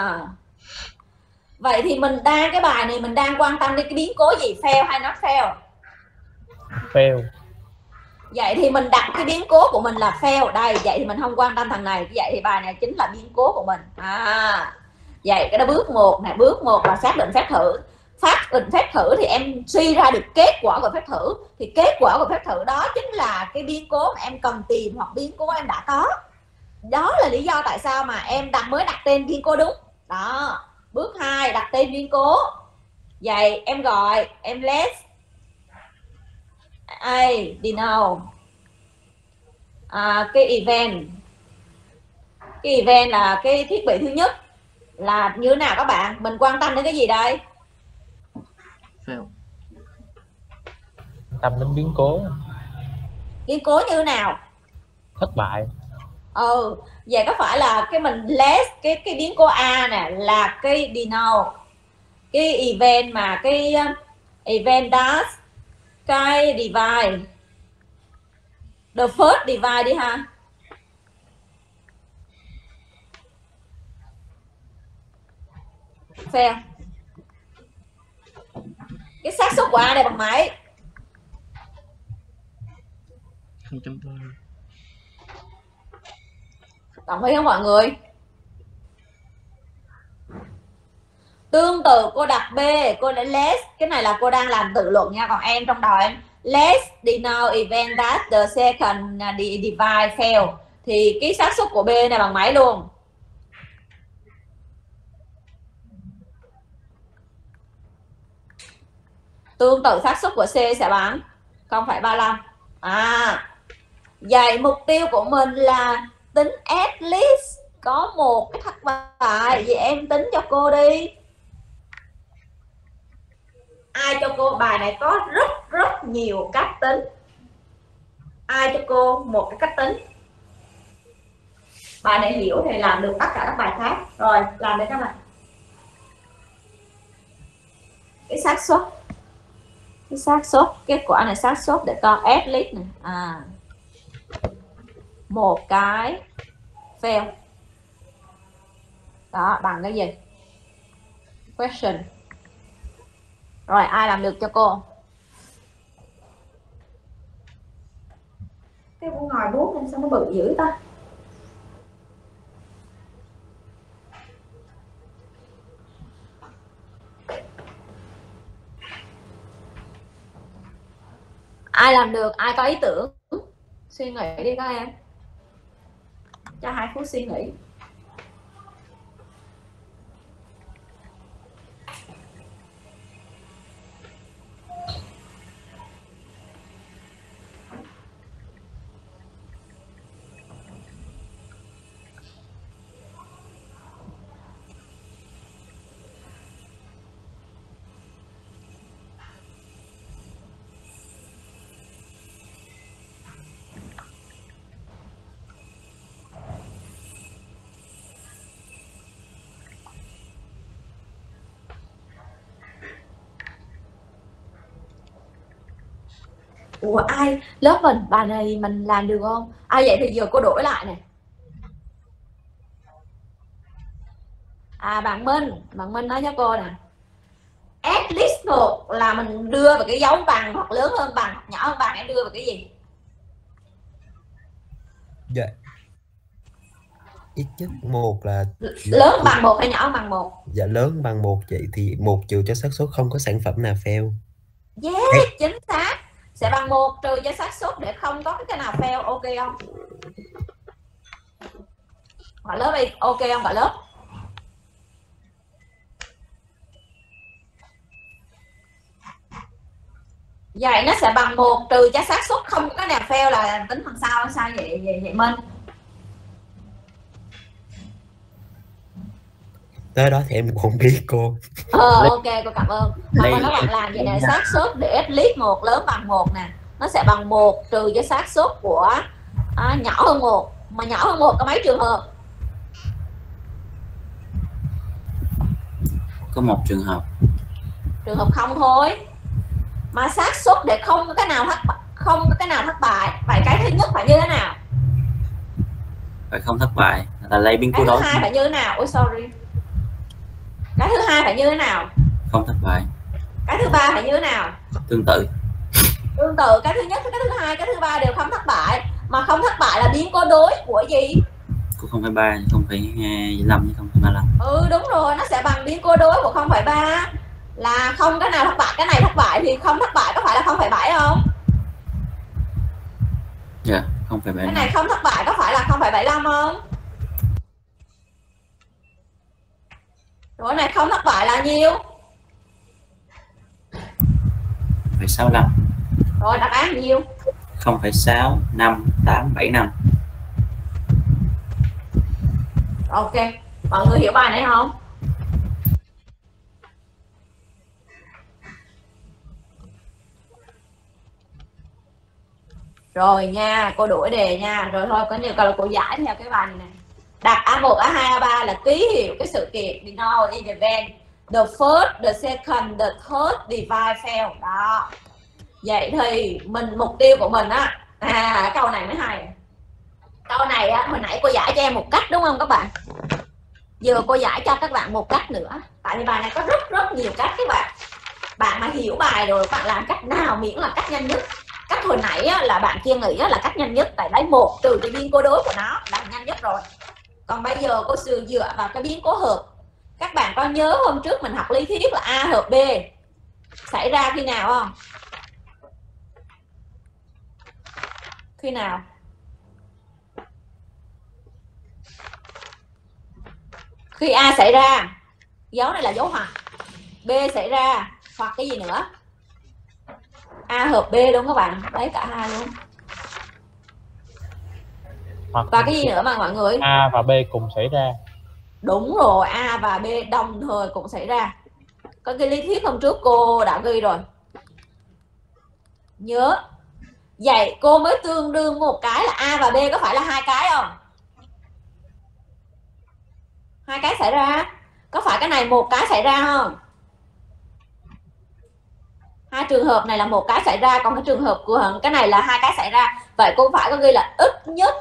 Vậy thì mình đang cái bài này mình đang quan tâm đến cái biến cố gì, fail hay not fail? Fail. Vậy thì mình đặt cái biến cố của mình là fail đây, vậy thì mình không quan tâm thằng này, vậy thì bài này chính là biến cố của mình. Vậy cái đó bước 1 này, bước 1 là xác định phép thử. Xác định phép thử thì em suy ra được kết quả của phép thử, thì kết quả của phép thử đó chính là cái biến cố mà em cần tìm hoặc biến cố em đã có. Đó là lý do tại sao mà em mới đặt tên biến cố đúng. Đó. Bước 2 đặt tên biến cố. Vậy em gọi em let denote cái event là cái thiết bị thứ nhất là như thế nào các bạn? Mình quan tâm đến cái gì đây? Fail. Tâm đến biến cố. Biến cố như thế nào? Thất bại. Vậy có phải là cái mình let cái biến cố A nè là cái denote cái event mà cái event does cái divide, the first divide đi ha. Fail. Cái xác suất của A này bằng mấy? 0.3. Đồng ý không mọi người? Tương tự cô đặt B, cô để less, cái này là cô đang làm tự luận nha, còn em trong đầu em less denote event that the second divide fail, thì cái xác suất của B này bằng mấy luôn? Tương tự xác suất của C sẽ bằng 0,35. Vậy mục tiêu của mình là tính at least có một cái thất bại, vậy em tính cho cô đi. Ai cho cô bài này có rất nhiều cách tính? Ai cho cô một cái cách tính? Bài này hiểu thì làm được tất cả các bài khác. Rồi, làm đi các bạn. Cái xác suất. Cái xác suất, kết quả này xác suất để con at least này. Một cái fail. Đó, bằng cái gì? Question. Rồi, ai làm được cho cô? Cái bu ngòi bút nên sao nó bự dữ ta? Ai làm được, ai có ý tưởng? Suy nghĩ đi các em. Cho 2 phút suy nghĩ. Ủa ai lớp mình bài này mình làm được không? Vậy thì giờ cô đổi lại này. Bạn Minh nói cho cô nè, at least 1 là mình đưa vào cái dấu bằng hoặc lớn hơn bằng hoặc nhỏ hơn bằng, em đưa vào cái gì? Dạ, ít nhất 1 là Lớn bằng 1 hay nhỏ hơn bằng 1? Dạ lớn bằng 1 chị, thì 1 trừ cho xác suất không có sản phẩm nào fail. Yes, chính xác. Sẽ bằng 1 trừ cho xác suất để không có cái nào fail, ok không? Gọi lớp đi, ok không gọi lớp? Vậy nó sẽ bằng 1 trừ cho xác suất không có cái nào fail là tính phần sau sao vậy Minh? Tới đó thì em cũng không biết cô. Ok, cô cảm ơn. Mà nó bạn làm vậy nè, xác suất để at least 1 lớn bằng 1 nè, nó sẽ bằng 1 trừ cho xác suất của nhỏ hơn 1. Mà nhỏ hơn 1 có mấy trường hợp? Có 1 trường hợp. Trường hợp không thôi. Mà xác suất để không có cái nào thất bại. Vậy cái thứ nhất phải như thế nào? Phải không thất bại là lấy biến cố đối. Cái thứ hai phải như thế nào? Ôi sorry. Cái thứ hai phải như thế nào? Không thất bại. Cái thứ ba phải như thế nào? Tương tự. Cái thứ nhất, cái thứ hai, cái thứ ba đều không thất bại. Mà không thất bại là biến cố đối của gì? Của 0,3, 0,25 với 0,35. Đúng rồi, nó sẽ bằng biến cố đối của 0,3 là không cái nào thất bại. Cái này thất bại thì không thất bại có phải là 0,7 không? Dạ, 0,75. Cái này không thất bại có phải là 0,75 không? Rồi này không thất bại là nhiêu? 0,65. Rồi đáp án nhiêu? 0,65875. Ok, mọi người hiểu bài này không? Rồi nha, cô đuổi đề nha. Rồi thôi, có nhiều câu là cô giải theo cái bài này nè. Đặt A1, A2, A3 là ký hiệu cái sự kiện denote in event. The first, the second, the third, divide, fail. Đó. Vậy thì mục tiêu của mình á, câu này mới hay. Câu này á, hồi nãy cô giải cho em một cách đúng không các bạn? Giờ cô giải cho các bạn một cách nữa. Tại vì bài này có rất nhiều cách các bạn. Bạn mà hiểu bài rồi, bạn làm cách nào miễn là cách nhanh nhất. Cách hồi nãy á, là bạn kia nghĩ á, là cách nhanh nhất. Tại lấy 1 trừ cái biến cố đối của nó là nhanh nhất rồi. Còn bây giờ cô dựa vào cái biến cố hợp. Các bạn có nhớ hôm trước mình học lý thuyết là A hợp B xảy ra khi nào không? Khi nào? Khi A xảy ra, dấu này là dấu hoặc. B xảy ra hoặc cái gì nữa? A hợp B đúng không các bạn? Đấy cả hai luôn. Và cái gì nữa mà mọi người? A và B cùng xảy ra. Đúng rồi, A và B đồng thời cũng xảy ra. Có cái lý thuyết hôm trước cô đã ghi rồi. Nhớ. Vậy cô mới tương đương một cái là A và B có phải là hai cái không? Hai cái xảy ra. Có phải cái này một cái xảy ra không? Hai trường hợp này là một cái xảy ra, còn cái trường hợp của cái này là hai cái xảy ra. Vậy cô phải có ghi là ít nhất.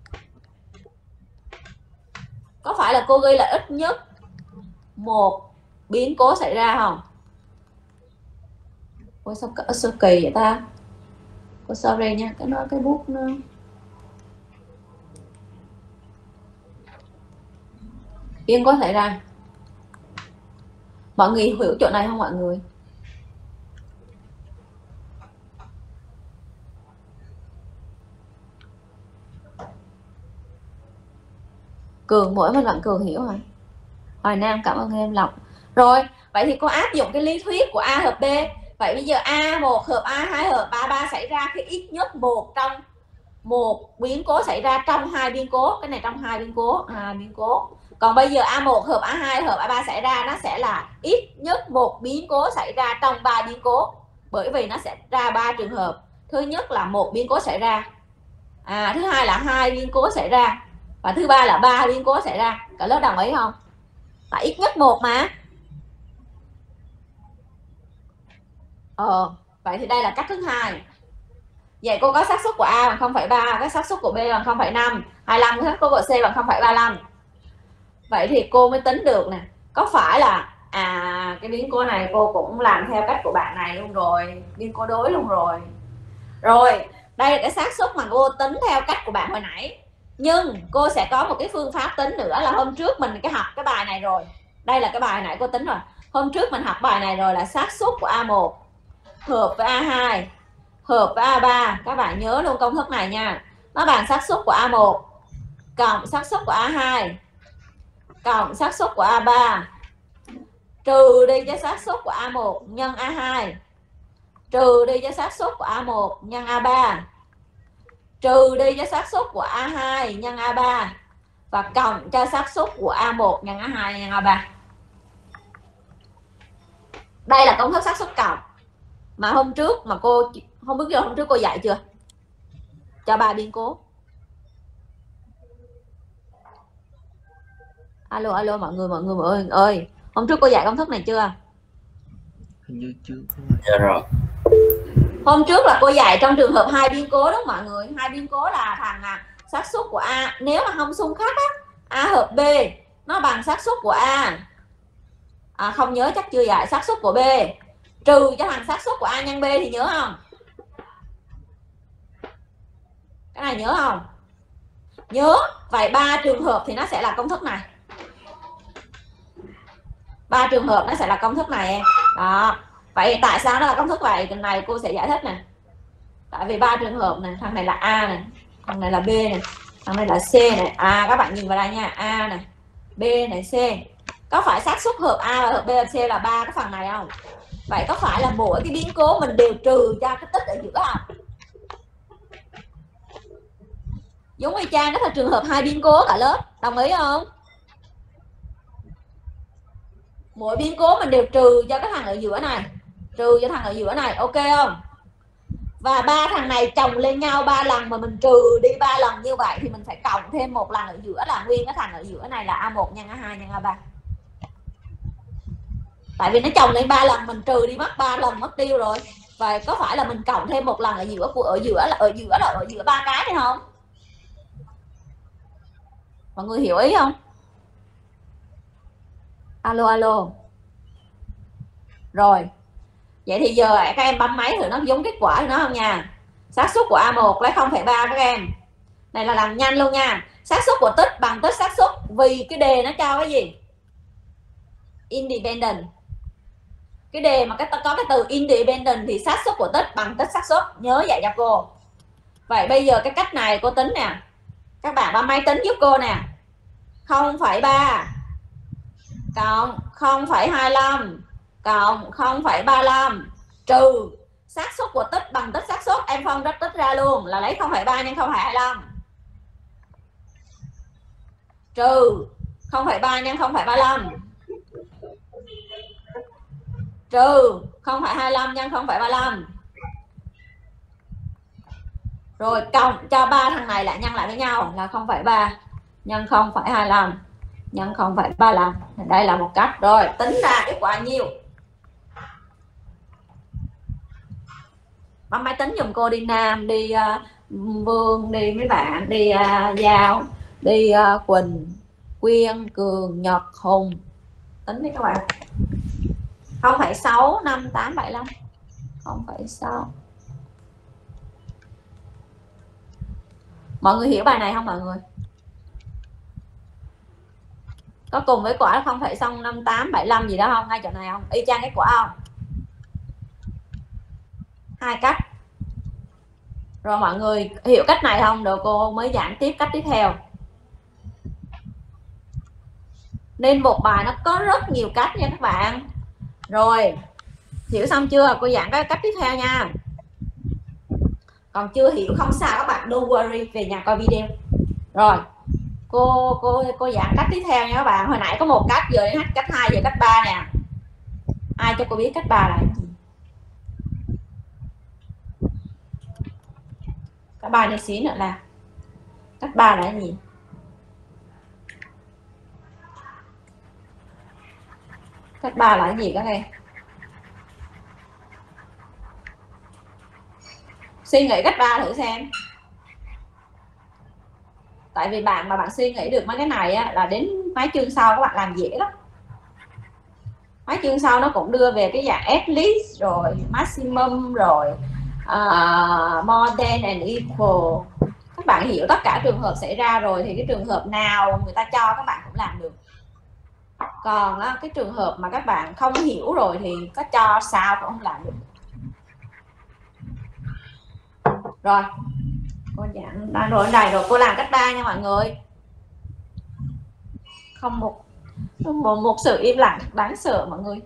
Có phải là cô ghi là ít nhất một biến cố xảy ra không? Ôi sao kỳ vậy ta? Cô sorry nha, cái bút nó biến cố xảy ra. Mọi người hiểu chỗ này không mọi người? Cường, mỗi mình bạn Cường hiểu rồi. Hoài Nam cảm ơn em Lộc. Rồi, vậy thì cô áp dụng cái lý thuyết của A hợp B. Vậy bây giờ A1 hợp A, 2 hợp A3 xảy ra khi ít nhất một biến cố xảy ra trong hai biến cố. Cái này trong hai biến cố. Còn bây giờ A1 hợp A2 hợp A3 xảy ra, nó sẽ là ít nhất một biến cố xảy ra trong 3 biến cố. Bởi vì nó sẽ ra 3 trường hợp. Thứ nhất là một biến cố xảy ra. Thứ hai là 2 biến cố xảy ra. Và thứ ba là 3 biến cố xảy ra. Cả lớp đồng ý không? Tại ít nhất một mà. Vậy thì đây là cách thứ hai. Vậy cô có xác suất của A bằng 0,3, cái xác suất của B bằng 0,5, 25, xác suất của C bằng 0,35. Vậy thì cô mới tính được nè, có phải là cái biến cố này cô cũng làm theo cách của bạn này luôn rồi, biến cố đối luôn rồi. Rồi, đây là cái xác suất mà cô tính theo cách của bạn hồi nãy. Nhưng cô sẽ có một cái phương pháp tính nữa là hôm trước mình học cái bài này rồi. Đây là cái bài nãy cô tính rồi. Hôm trước mình học bài này rồi là xác suất của A1 hợp với A2 hợp với A3. Các bạn nhớ luôn công thức này nha. Nó bằng xác suất của A1 cộng xác suất của A2 cộng xác suất của A3 trừ đi cho xác suất của A1 nhân A2 trừ đi cho xác suất của A1 nhân A3 trừ đi cho xác suất của A2 nhân A3 và cộng cho xác suất của A1 nhân A2 nhân A3. Đây là công thức xác suất cộng mà hôm trước mà cô không biết hôm trước cô dạy chưa, cho 3 biến cố. Alo mọi người ơi, hôm trước cô dạy công thức này chưa? Hình như chưa. Dạ rồi. Hôm trước là cô dạy trong trường hợp 2 biến cố đó mọi người. 2 biến cố là thằng xác suất của A nếu mà không xung khắc á, A hợp B nó bằng xác suất của A. Không nhớ chắc chưa dạy xác suất của B trừ cho thằng xác suất của A nhân B thì nhớ không? Cái này nhớ không? Nhớ. Vậy 3 trường hợp thì nó sẽ là công thức này. 3 trường hợp nó sẽ là công thức này em. Đó. Vậy tại sao nó là công thức vậy? Cái này cô sẽ giải thích nè. Tại vì 3 trường hợp này, thằng này là A này, thằng này là B này, thằng này là C này. Các bạn nhìn vào đây nha, A này, B này, C. Có phải xác suất hợp A và hợp B và C là 3 cái phần này không? Vậy có phải là mỗi cái biến cố mình đều trừ cho cái tích ở giữa không? Giống y chang đó là trường hợp 2 biến cố cả lớp, đồng ý không? Mỗi biến cố mình đều trừ cho cái thằng ở giữa này, trừ cho thằng ở giữa này, ok không? Và 3 thằng này chồng lên nhau 3 lần mà mình trừ đi 3 lần như vậy thì mình phải cộng thêm 1 lần ở giữa là nguyên cái thằng ở giữa này là A1 nhân A2 nhân A3. Tại vì nó chồng lên 3 lần mình trừ đi mất 3 lần mất tiêu rồi. Và có phải là mình cộng thêm 1 lần ở giữa 3 cái này không? Mọi người hiểu ý không? Alo. Rồi. Vậy thì giờ các em bấm máy thử nó giống kết quả của nó không nha. Xác suất của A1 lấy 0,3 các em. Này là làm nhanh luôn nha. Xác suất của tích bằng tích xác suất vì cái đề nó cho cái gì? Independent. Cái đề mà có cái từ independent thì xác suất của tích bằng tích xác suất, nhớ vậy cho cô. Vậy bây giờ cái cách này cô tính nè. Các bạn bấm máy tính giúp cô nè. 0,3 cộng 0,25 cộng 0,35 trừ xác suất của tích bằng tích xác suất, em phân tích ra luôn là lấy 0,3 nhân 0,25 trừ 0,3 nhân 0,35 trừ 0,25 nhân 0,35 rồi cộng cho 3 thằng này lại nhân lại với nhau là 0,3 nhân 0,25 nhân 0,35. Đây là một cách. Rồi tính ra kết quả nhiêu? Bấm máy tính giùm cô đi Nam, đi Vương, đi mấy bạn, đi Giao, đi Quỳnh, Quyên, Cường, Nhật, Hùng. Tính đi các bạn. 0,6 5875 0,6. Mọi người hiểu bài này không mọi người? Có cùng với quả 0,5875 gì đó không? Ngay chỗ này không? Y chang cái quả không? 2 cách. Rồi mọi người hiểu cách này không? Rồi cô mới giảng tiếp cách tiếp theo. Nên một bài nó có rất nhiều cách nha các bạn. Rồi hiểu xong chưa? Cô giảng cái cách tiếp theo nha. Còn chưa hiểu không sao các bạn, don't worry, về nhà coi video. Rồi cô giảng cách tiếp theo nha các bạn. Hồi nãy có một cách, giờ đến cách 2, giờ cách 3 nè. Ai cho cô biết cách 3 là cái gì? Cách 3 đi xí nữa là cách 3 là cái gì? Cách 3 là cái gì các em? Suy nghĩ cách 3 thử xem. Tại vì bạn mà bạn suy nghĩ được mấy cái này á, là đến mấy chương sau các bạn làm dễ lắm. Mấy chương sau nó cũng đưa về cái dạng at least rồi maximum rồi more than and equal. Các bạn hiểu tất cả trường hợp xảy ra rồi thì cái trường hợp nào người ta cho các bạn cũng làm được. Còn á, cái trường hợp mà các bạn không hiểu rồi thì có cho sao cũng không làm được. Rồi cô giảng đang rồi đây rồi, cô làm cách 3 nha mọi người. Không một sự im lặng đáng sợ mọi người.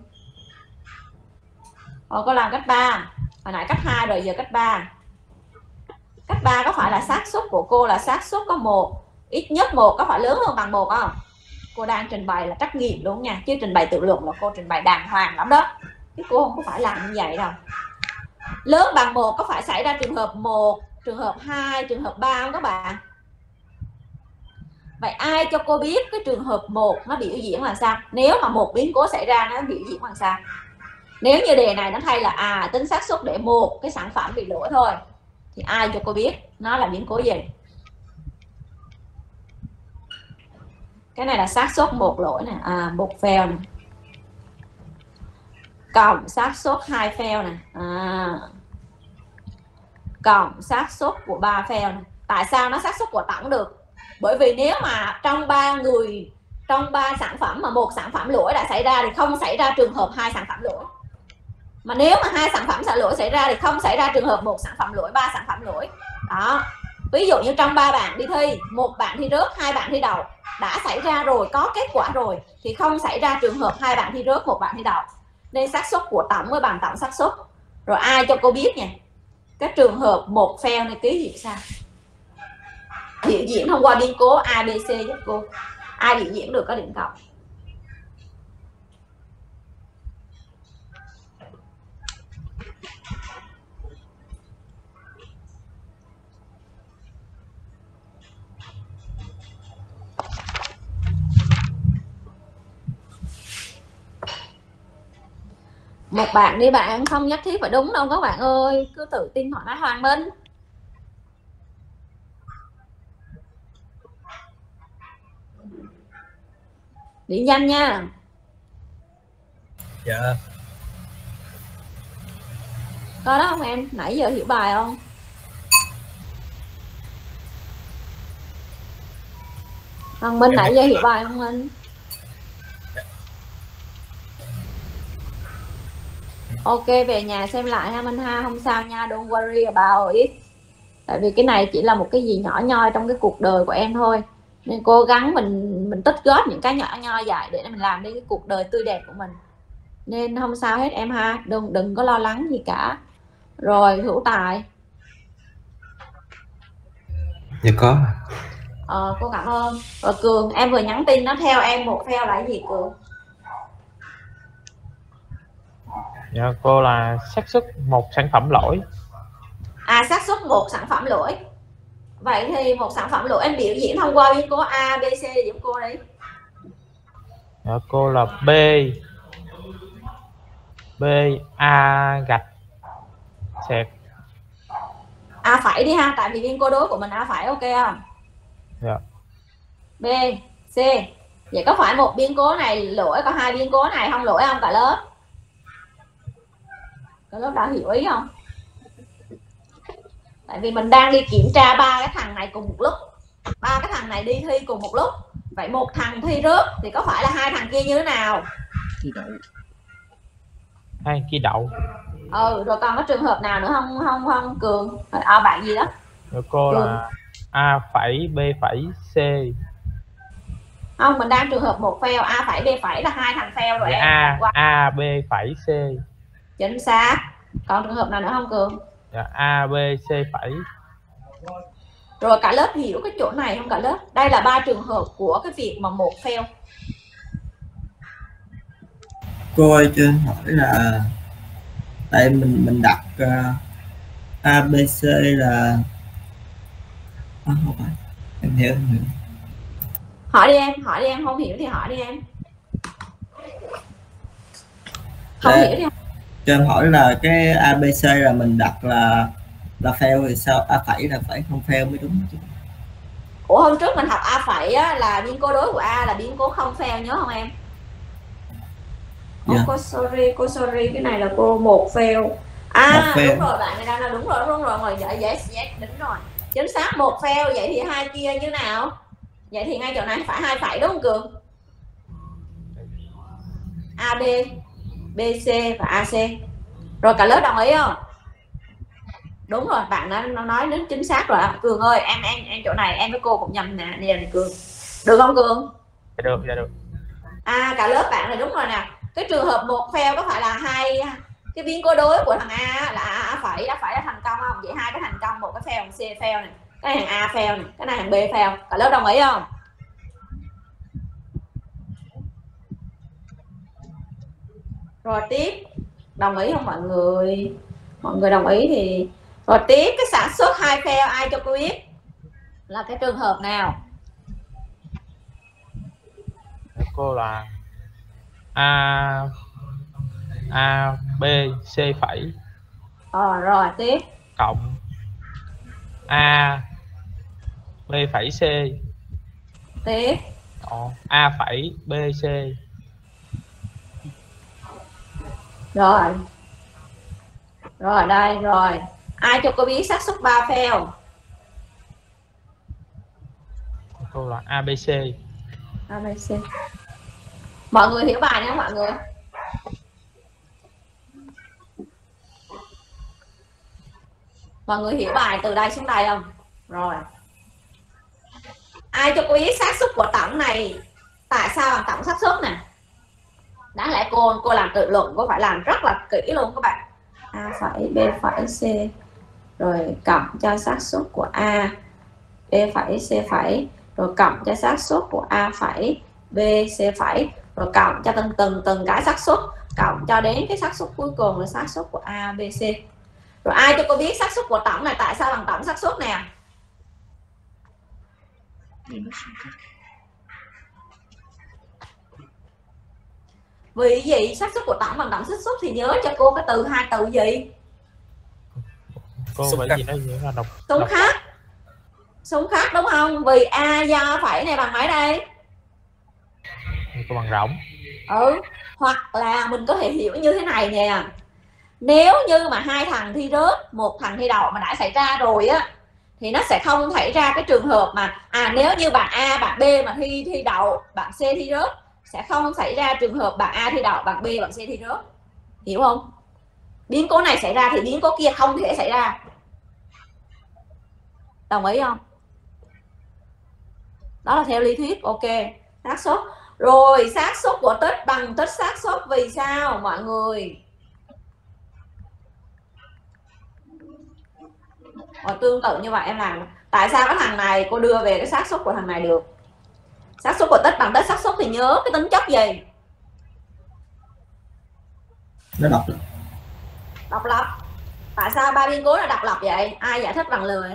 Rồi cô làm cách 3. Hồi nãy cách 2 rồi, giờ cách 3. Cách 3 có phải là xác suất của cô là xác suất có 1, ít nhất 1, có phải lớn hơn bằng 1 không? Cô đang trình bày là trắc nghiệm đúng nha, chứ trình bày tự luận là cô trình bày đàng hoàng lắm đó. Chứ cô không có phải làm như vậy đâu. Lớn bằng 1 có phải xảy ra trường hợp 1, trường hợp 2, trường hợp 3 không các bạn? Vậy ai cho cô biết cái trường hợp 1 nó biểu diễn là sao? Nếu mà một biến cố xảy ra nó biểu diễn là sao? Nếu như đề này nó thay là tính xác suất để một cái sản phẩm bị lỗi thôi, thì ai cho cô biết nó là biến cố gì? Cái này là xác suất 1 lỗi nè, 1 fail nè, cộng xác suất 2 fail nè, cộng xác suất của 3 fail nè. Tại sao nó xác suất của tổng được? Bởi vì nếu mà trong 3 sản phẩm mà 1 sản phẩm lỗi đã xảy ra thì không xảy ra trường hợp 2 sản phẩm lỗi. Mà nếu mà 2 sản phẩm lỗi xảy ra thì không xảy ra trường hợp 1 sản phẩm lỗi, 3 sản phẩm lỗi. Đó. Ví dụ như trong 3 bạn đi thi, 1 bạn thi rớt, 2 bạn thi đậu, đã xảy ra rồi, có kết quả rồi thì không xảy ra trường hợp 2 bạn thi rớt, 1 bạn thi đậu. Nên xác suất của tổng với bằng tổng xác suất. Rồi ai cho cô biết nha, cái trường hợp 1 fail này ký hiệu sao? Biểu diễn thông qua biến cố A, B, C giúp cô. Ai biểu diễn được có điểm cộng. Một bạn đi bạn, không nhất thiết phải đúng đâu các bạn ơi, cứ tự tin thoải mái. Hoàng Minh điểm danh nha. Dạ. Có đó không em? Nãy giờ hiểu bài không? Hoàng Minh nãy giờ hiểu bài không Minh? Ok, về nhà xem lại ha Minh ha, không sao nha, don't worry about it. Tại vì cái này chỉ là một cái gì nhỏ nhoi trong cái cuộc đời của em thôi. Nên cố gắng mình tích góp những cái nhỏ nhoi vậy để mình làm đi cái cuộc đời tươi đẹp của mình. Nên không sao hết em ha, đừng có lo lắng gì cả. Rồi Hữu Tài. Dạ có. Cô cảm ơn. Rồi Cường, em vừa nhắn tin nó theo em 1 fail là cái gì Cường? Dạ, cô là xác suất 1 sản phẩm lỗi. Xác suất 1 sản phẩm lỗi. Vậy thì 1 sản phẩm lỗi em biểu diễn thông qua biến cố A, B, C giúp cô đi. Dạ, cô là B A gạch sẹt A phẩy đi ha, tại vì biến cố đối của mình A phẩy, ok không? dạ. B, C. Vậy có phải một biến cố này lỗi, có 2 biến cố này không lỗi không cả lớp? Cả lớp đã hiểu ý không? Tại vì mình đang đi kiểm tra 3 cái thằng này cùng một lúc, 3 cái thằng này đi thi cùng một lúc. Vậy một thằng thi rớt thì có phải là 2 thằng kia như thế nào? Thi đậu. 2 kia đậu. Rồi còn có trường hợp nào nữa không Cường? Bạn gì đó? Rồi cô Cường. là A phẩy B phẩy C. Không, mình đang trường hợp 1 fail, A phẩy B phẩy là 2 thằng fail rồi. Dạ, A B phẩy C. Chính xác. Còn trường hợp nào nữa không Cường? Dạ, A B C phẩy. Rồi cả lớp hiểu cái chỗ này không cả lớp? Đây là 3 trường hợp của cái việc mà 1 fail. Cô ơi cho em hỏi là tại mình đặt ABC là không phải. Em hiểu. Hỏi đi em, không hiểu thì hỏi đi em. Không hiểu đi em. Cho em hỏi là cái ABC là mình đặt là là fail thì sao? A phẩy là phải không fail mới đúng chứ. Ủa hôm trước mình học A phẩy á, là biến cố đối của A là biến cố không fail, nhớ không em? Dạ. Cô sorry, cái này là cô 1 fail. À fail. đúng rồi, bạn này đang là đúng rồi, yes, đúng rồi. Chính xác 1 fail, vậy thì hai kia như nào? Vậy thì ngay chỗ này phải 2 phẩy đúng không Cường? AB, BC và AC. Rồi cả lớp đồng ý không? Đúng rồi, bạn đã nói đến chính xác rồi. Cường ơi, em chỗ này em với cô cũng nhầm nè, nè Cường. Được không Cường? Được. À cả lớp bạn này đúng rồi nè. Cái trường hợp 1 fail có phải là hai cái biến cố đối của thằng A là A phẩy đã phải là thành công không? Vậy hai cái thành công, một cái fail, một C fail này. Cái này hàng A fail này, cái này hàng B fail. Cả lớp đồng ý không? Rồi tiếp, đồng ý không mọi người? Mọi người đồng ý thì rồi tiếp cái sản xuất 2 fail ai cho cô biết là cái trường hợp nào? Cô là A B C phẩy Rồi tiếp cộng A B phẩy C tiếp A phẩy B C. Rồi đây rồi. Ai cho cô biết xác suất 3 fail? Cô là ABC. ABC. Mọi người hiểu bài nha mọi người. Mọi người hiểu bài từ đây xuống đây không? Rồi. Ai cho cô biết xác suất của tổng này tại sao bằng tổng xác suất nè? Đáng lẽ cô làm tự luận cô phải làm rất là kỹ luôn các bạn. A phẩy B phẩy C rồi cộng cho xác suất của A B phẩy C phẩy rồi cộng cho xác suất của A phẩy B C phẩy rồi cộng cho từng cái xác suất, cộng cho đến cái xác suất cuối cùng là xác suất của A B C. Rồi ai cho cô biết xác suất của tổng này tại sao bằng tổng xác suất nè? Vì gì xác suất của tổng bằng tổng xác suất thì nhớ cho cô cái từ hai từ gì? Cô phải gì đó nghĩa là xung khắc đúng không? Vì A do phẩy này bằng mấy đây? Cô bằng rỗng. Hoặc là mình có thể hiểu như thế này nè. Nếu như mà hai thằng thi rớt, một thằng thi đậu mà đã xảy ra rồi á thì nó sẽ không xảy ra cái trường hợp mà nếu như bạn A bạn B mà thi đậu, bạn C thi rớt, sẽ không xảy ra trường hợp bạn A thi đậu, bạn B bạn C thi rớt. Hiểu không? Biến cố này xảy ra thì biến cố kia không thể xảy ra. Đồng ý không? Đó là theo lý thuyết. Ok, xác suất. Rồi xác suất của tích bằng tích xác suất vì sao mọi người? Tương tự như vậy em làm. Tại sao cái thằng này cô đưa về cái xác suất của thằng này được? Xác suất của tích bằng tích xác suất thì nhớ cái tính chất gì? Nó độc lập. Tại sao ba biến cố là độc lập vậy? Ai giải thích bằng lời?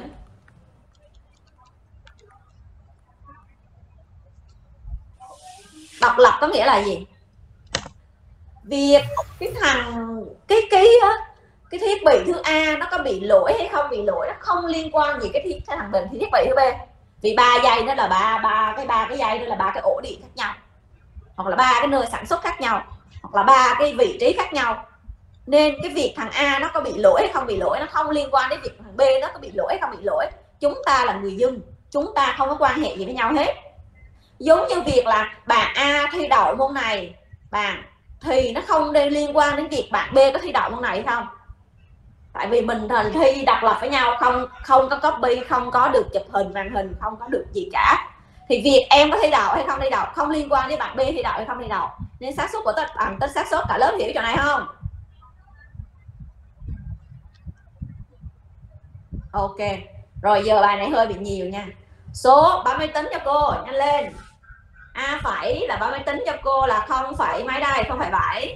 Độc lập có nghĩa là gì? Việc cái thằng cái thiết bị thứ A nó có bị lỗi hay không bị lỗi nó không liên quan gì cái thằng thiết bị thứ B. Vì 3 dây đó là ba cái dây đó là 3 cái ổ điện khác nhau, hoặc là 3 cái nơi sản xuất khác nhau, hoặc là 3 cái vị trí khác nhau. Nên cái việc thằng A nó có bị lỗi hay không bị lỗi nó không liên quan đến việc thằng B nó có bị lỗi hay không bị lỗi. Chúng ta là người dân, chúng ta không có quan hệ gì với nhau hết. Giống như việc là bạn A thi đậu môn này thì nó không liên quan đến việc bạn B có thi đậu môn này hay không. Tại vì mình thi độc lập với nhau, không có copy, không có được chụp hình màn hình, không có được gì cả. Thì việc em có thi đậu hay không thi đậu không liên quan đến bạn B thi đậu hay không thi đậu. Nên xác suất của tích bằng tích xác suất. Cả lớp hiểu chỗ này không? Ok. Rồi giờ bài này hơi bị nhiều nha. Số 3 máy tính cho cô, nhanh lên. A phẩy là 3 máy tính cho cô là 0, mấy đây? 0,7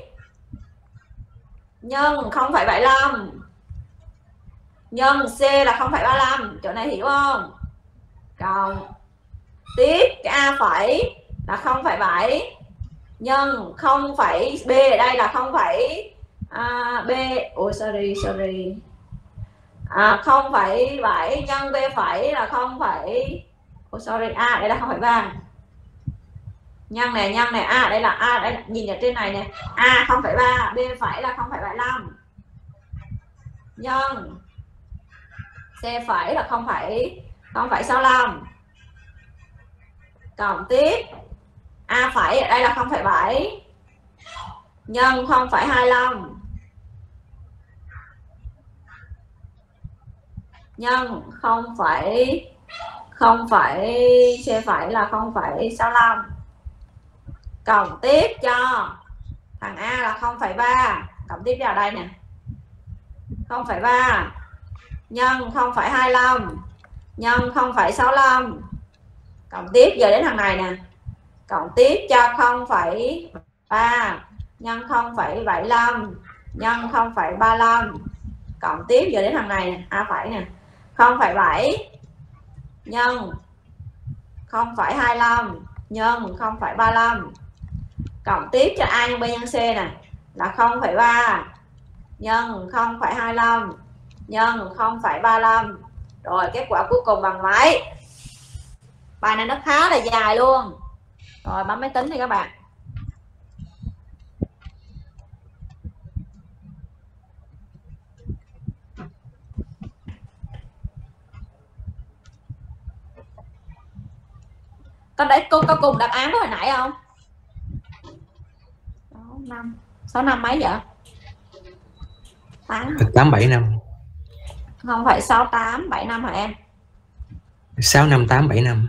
nhân 0,75 nhân C là 0,35. Chỗ này hiểu không? Cộng tiếp cái A phẩy là 0,7 nhân 0, B ở đây là 0, B. Ôi sorry. 0,7 nhân B phẩy là 0, sorry, đây là 0,3. Nhân này, đây là nhìn ở trên này nè. 0,3, B phẩy là 0,75. Nhân C phẩy là 0,65. Cộng tiếp A phẩy ở đây là 0,7 nhân 0,25 nhân 0, C phẩy là 0,65 cộng tiếp cho thằng A là 0,3, cộng tiếp vào đây nè, 0,3 nhân 0,25 nhân 0,65 cộng tiếp giờ đến thằng này nè, cộng tiếp cho 0,3 nhân 0,75 nhân 0,35 cộng tiếp giờ đến thằng này nè, A phẩy nè, 0,7 nhân 0,25 nhân 0,35 cộng tiếp cho A nhân B nhân C nè là 0,3 nhân 0,25 nhân 0,35. Rồi kết quả cuối cùng bằng mấy? Bài này nó khá là dài luôn. Rồi bấm máy tính đi các bạn. Con đấy cô có cùng đáp án của hồi nãy không? 6 năm mấy vậy? 8 7 năm. Không phải 6 8 7 năm hả em? 6 5 8 7 năm.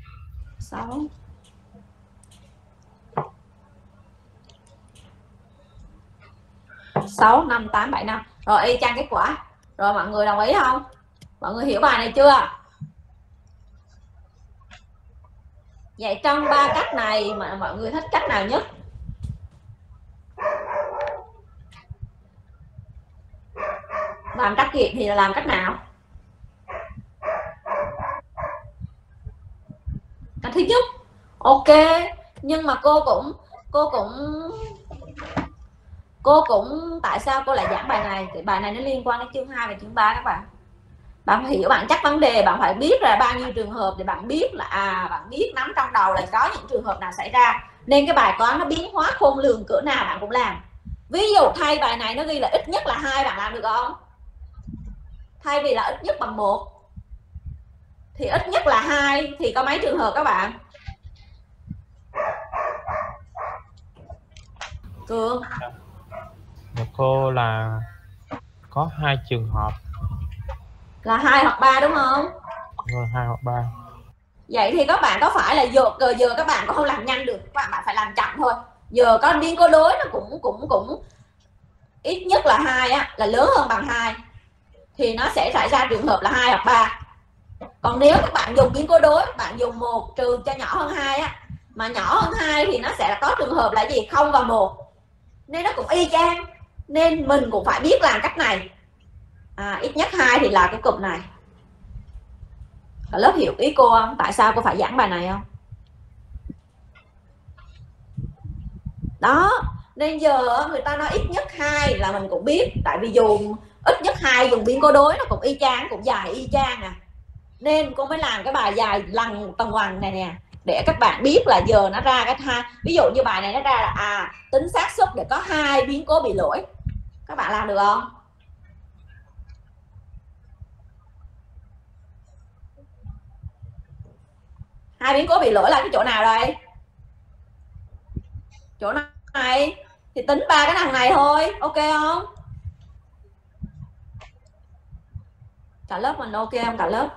6 5 8 7 năm. Rồi y chang kết quả. Rồi mọi người đồng ý không? Mọi người hiểu bài này chưa? Vậy trong 3 cách này mà mọi người thích cách nào nhất? Làm trắc nghiệm thì là làm cách nào? Cách thứ nhất. Ok, nhưng mà cô cũng tại sao cô lại giảng bài này? Thì bài này nó liên quan đến chương 2 và chương 3 các bạn. Bạn phải hiểu, bạn chắc vấn đề, bạn phải biết là bao nhiêu trường hợp thì bạn biết là bạn biết nắm trong đầu là có những trường hợp nào xảy ra. Nên cái bài toán nó biến hóa khôn lường cỡ nào bạn cũng làm. Ví dụ thay bài này nó ghi là ít nhất là 2, bạn làm được không? Thay vì là ít nhất bằng 1 thì ít nhất là 2 thì có mấy trường hợp các bạn? Cường. Cô là có 2 trường hợp. Là 2 hoặc 3 đúng không? Rồi 2 hoặc 3. Vậy thì các bạn có phải là giờ các bạn có không làm nhanh được, các bạn phải làm chậm thôi. Giờ có biến cố đối nó cũng ít nhất là 2 á, là lớn hơn bằng 2 thì nó sẽ xảy ra trường hợp là 2 hoặc 3. Còn nếu các bạn dùng biến cố đối, bạn dùng 1 trừ cho nhỏ hơn 2 á, mà nhỏ hơn 2 thì nó sẽ có trường hợp là gì? 0 và 1. Nên nó cũng y chang. Nên mình cũng phải biết làm cách này. Ít nhất 2 thì là cái cụm này. Cả lớp hiểu ý cô không? Tại sao cô phải giảng bài này không? Đó. Nên giờ người ta nói ít nhất 2 là mình cũng biết. Tại vì dùng ít nhất 2 dùng biến cố đối nó cũng y chang, cũng dài y chang à. Nên cô mới làm cái bài dài lằng tầng hoàng này nè, để các bạn biết là giờ nó ra cái hai. Ví dụ như bài này nó ra là tính xác suất để có 2 biến cố bị lỗi. Các bạn làm được không? Hai biến cố bị lỗi là cái chỗ nào đây? Chỗ này thì tính 3 cái thằng này thôi, ok không? Cả lớp mình ok không cả lớp?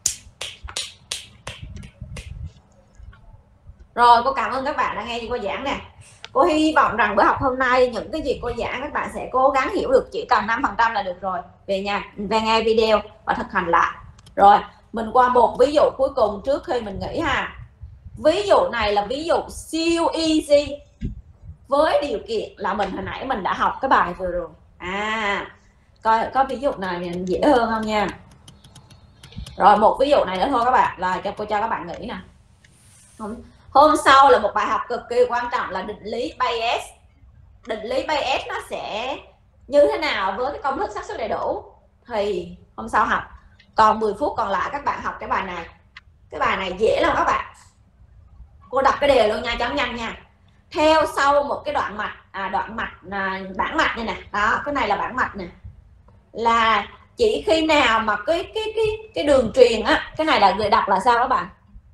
Rồi cô cảm ơn các bạn đã nghe cô giảng nè. Cô hy vọng rằng bữa học hôm nay những cái gì cô giảng các bạn sẽ cố gắng hiểu được, chỉ cần 5% là được rồi. Về nhà về nghe video và thực hành lại. Rồi mình qua một ví dụ cuối cùng trước khi mình nghỉ ha. Ví dụ này là ví dụ siêu easy, với điều kiện là mình hồi nãy mình đã học cái bài vừa rồi. Coi có ví dụ này dễ hơn không nha. Rồi một ví dụ này nữa thôi các bạn, là cô cho các bạn nghĩ nè. Hôm sau là một bài học cực kỳ quan trọng là định lý Bayes. Định lý Bayes nó sẽ như thế nào với cái công thức xác suất đầy đủ? thì hôm sau học. Còn 10 phút còn lại các bạn học cái bài này. Cái bài này dễ lắm các bạn. Cô đọc cái đề luôn nha, cho nhanh nha. Theo sau một cái đoạn mạch, bảng mạch này nè. Đó, cái này là bảng mạch nè. Là chỉ khi nào mà cái đường truyền á, cái này là người đọc là sao các bạn?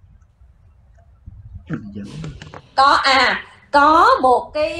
Có một cái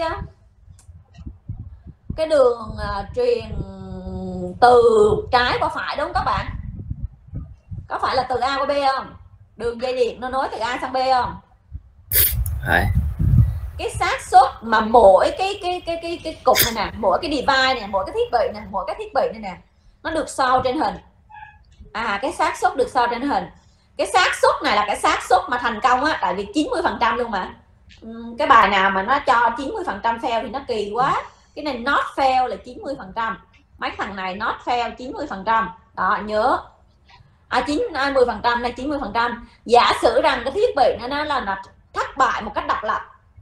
đường truyền từ trái qua phải đúng không các bạn? Có phải là từ A qua B không? Đường dây điện nó nối từ A sang B không? Phải. Cái xác suất mà mỗi cái cục này nè, mỗi cái device này, mỗi cái thiết bị này, mỗi cái thiết bị này nè, nó được so trên hình. Cái xác suất được so trên hình. Cái xác suất này là cái xác suất mà thành công á, tại vì 90% luôn mà. Cái bài nào mà nó cho 90% fail thì nó kỳ quá. Cái này not fail là 90%. Mấy thằng này not fail 90%. Đó, nhớ. 90% này 90%. Giả sử rằng cái thiết bị nó là thất bại một cách độc lập.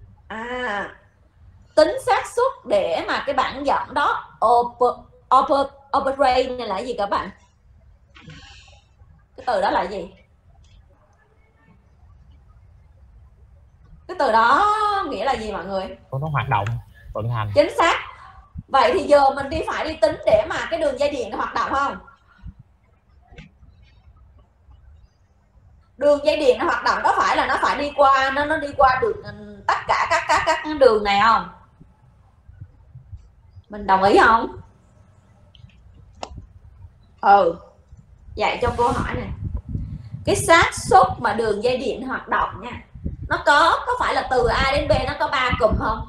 Tính xác suất để mà cái bảng dẫn đó operate này là gì các bạn? Cái từ đó là gì? Cái từ đó nghĩa là gì mọi người? Nó hoạt động, vận hành. Chính xác. Vậy thì giờ mình phải đi tính để mà cái đường dây điện nó hoạt động không? Đường dây điện nó hoạt động có phải là nó phải đi qua, nó đi qua được tất cả các đường này không? Mình đồng ý không? Dạy cho cô hỏi này. Cái xác suất mà đường dây điện hoạt động nha, nó có phải là từ A đến B nó có 3 cụm không?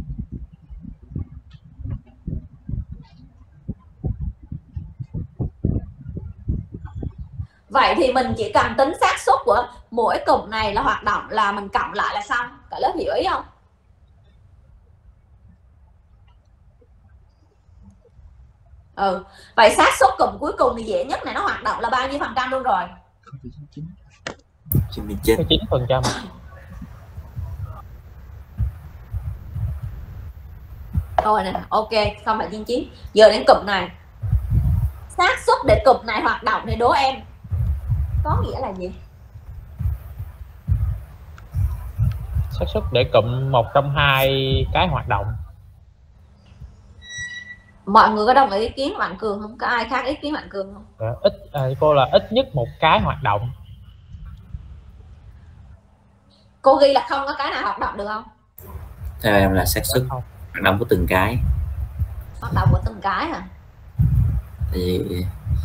Vậy thì mình chỉ cần tính xác suất của mỗi cụm này là hoạt động là mình cộng lại là xong. Cả lớp hiểu ý không? Vậy xác suất cụm cuối cùng thì dễ nhất này nó hoạt động là bao nhiêu phần trăm luôn rồi? 99%. Rồi nè, ok, không phải 99. Giờ đến cụm này. Xác suất để cụm này hoạt động thì đố em có nghĩa là gì? Xác suất để cụm 1 trong 2 cái hoạt động. Mọi người có đồng ý kiến bạn Cường không? Có ai khác ý kiến bạn Cường không? Cô là ít nhất một cái hoạt động. Cô ghi là không có cái nào hoạt động được không? Theo em là xác suất hoạt động của từng cái. Hoạt động của từng cái hả? Thì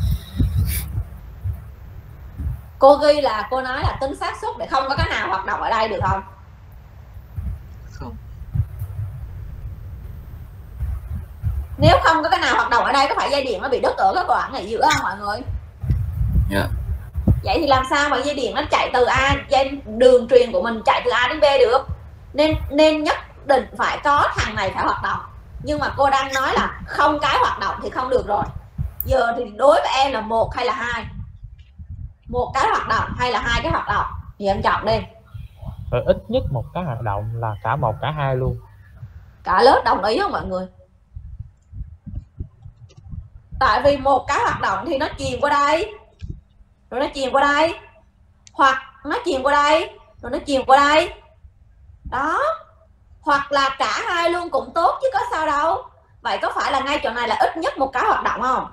cô ghi là cô nói là tính xác suất để không có cái nào hoạt động ở đây được không? Không. Nếu không có cái nào hoạt động ở đây có phải dây điện nó bị đứt ở cái đoạn này giữa không mọi người? yeah. Vậy thì làm sao mà dây điện nó chạy từ đường truyền của mình chạy từ A đến B được? Nên nhất định phải có thằng này phải hoạt động. Nhưng mà cô đang nói là không cái hoạt động thì không được rồi. Giờ thì đối với em là 1 hay là 2? 1 cái hoạt động hay là 2 cái hoạt động? Thì em chọn đi. Ít nhất một cái hoạt động là cả 1 cả 2 luôn. Cả lớp đồng ý không mọi người? Tại vì 1 cái hoạt động thì nó truyền qua đây, rồi nó truyền qua đây, hoặc nó truyền qua đây, rồi nó truyền qua đây. Đó. Hoặc là cả 2 luôn cũng tốt chứ có sao đâu. Vậy có phải là ngay chỗ này là ít nhất một cái hoạt động không?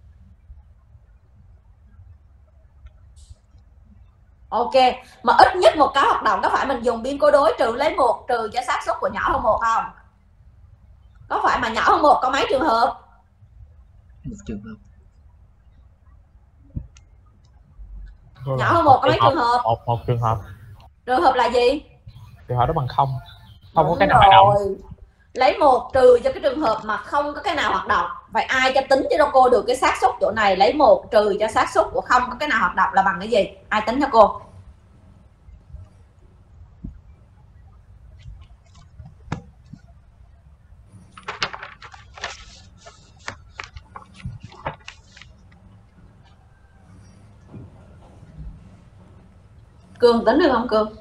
Ok, mà ít nhất một cái hoạt động có phải mình dùng biên cố đối trừ lấy 1 trừ cho xác suất của nhỏ hơn 1 không? Có phải mà nhỏ hơn 1 có mấy trường hợp? 1 trường hợp. Nhỏ hơn 1 có mấy trường hợp? Một trường hợp. Trường hợp là gì? Trường hợp đó bằng không. Không đúng có cái nào hoạt động. Lấy 1 trừ cho cái trường hợp mà không có cái nào hoạt động. Vậy ai cho tính cho cô được cái xác suất chỗ này, lấy 1 trừ cho xác suất của không có cái nào hoạt động là bằng cái gì? Ai tính cho cô? Cường tính được không Cường?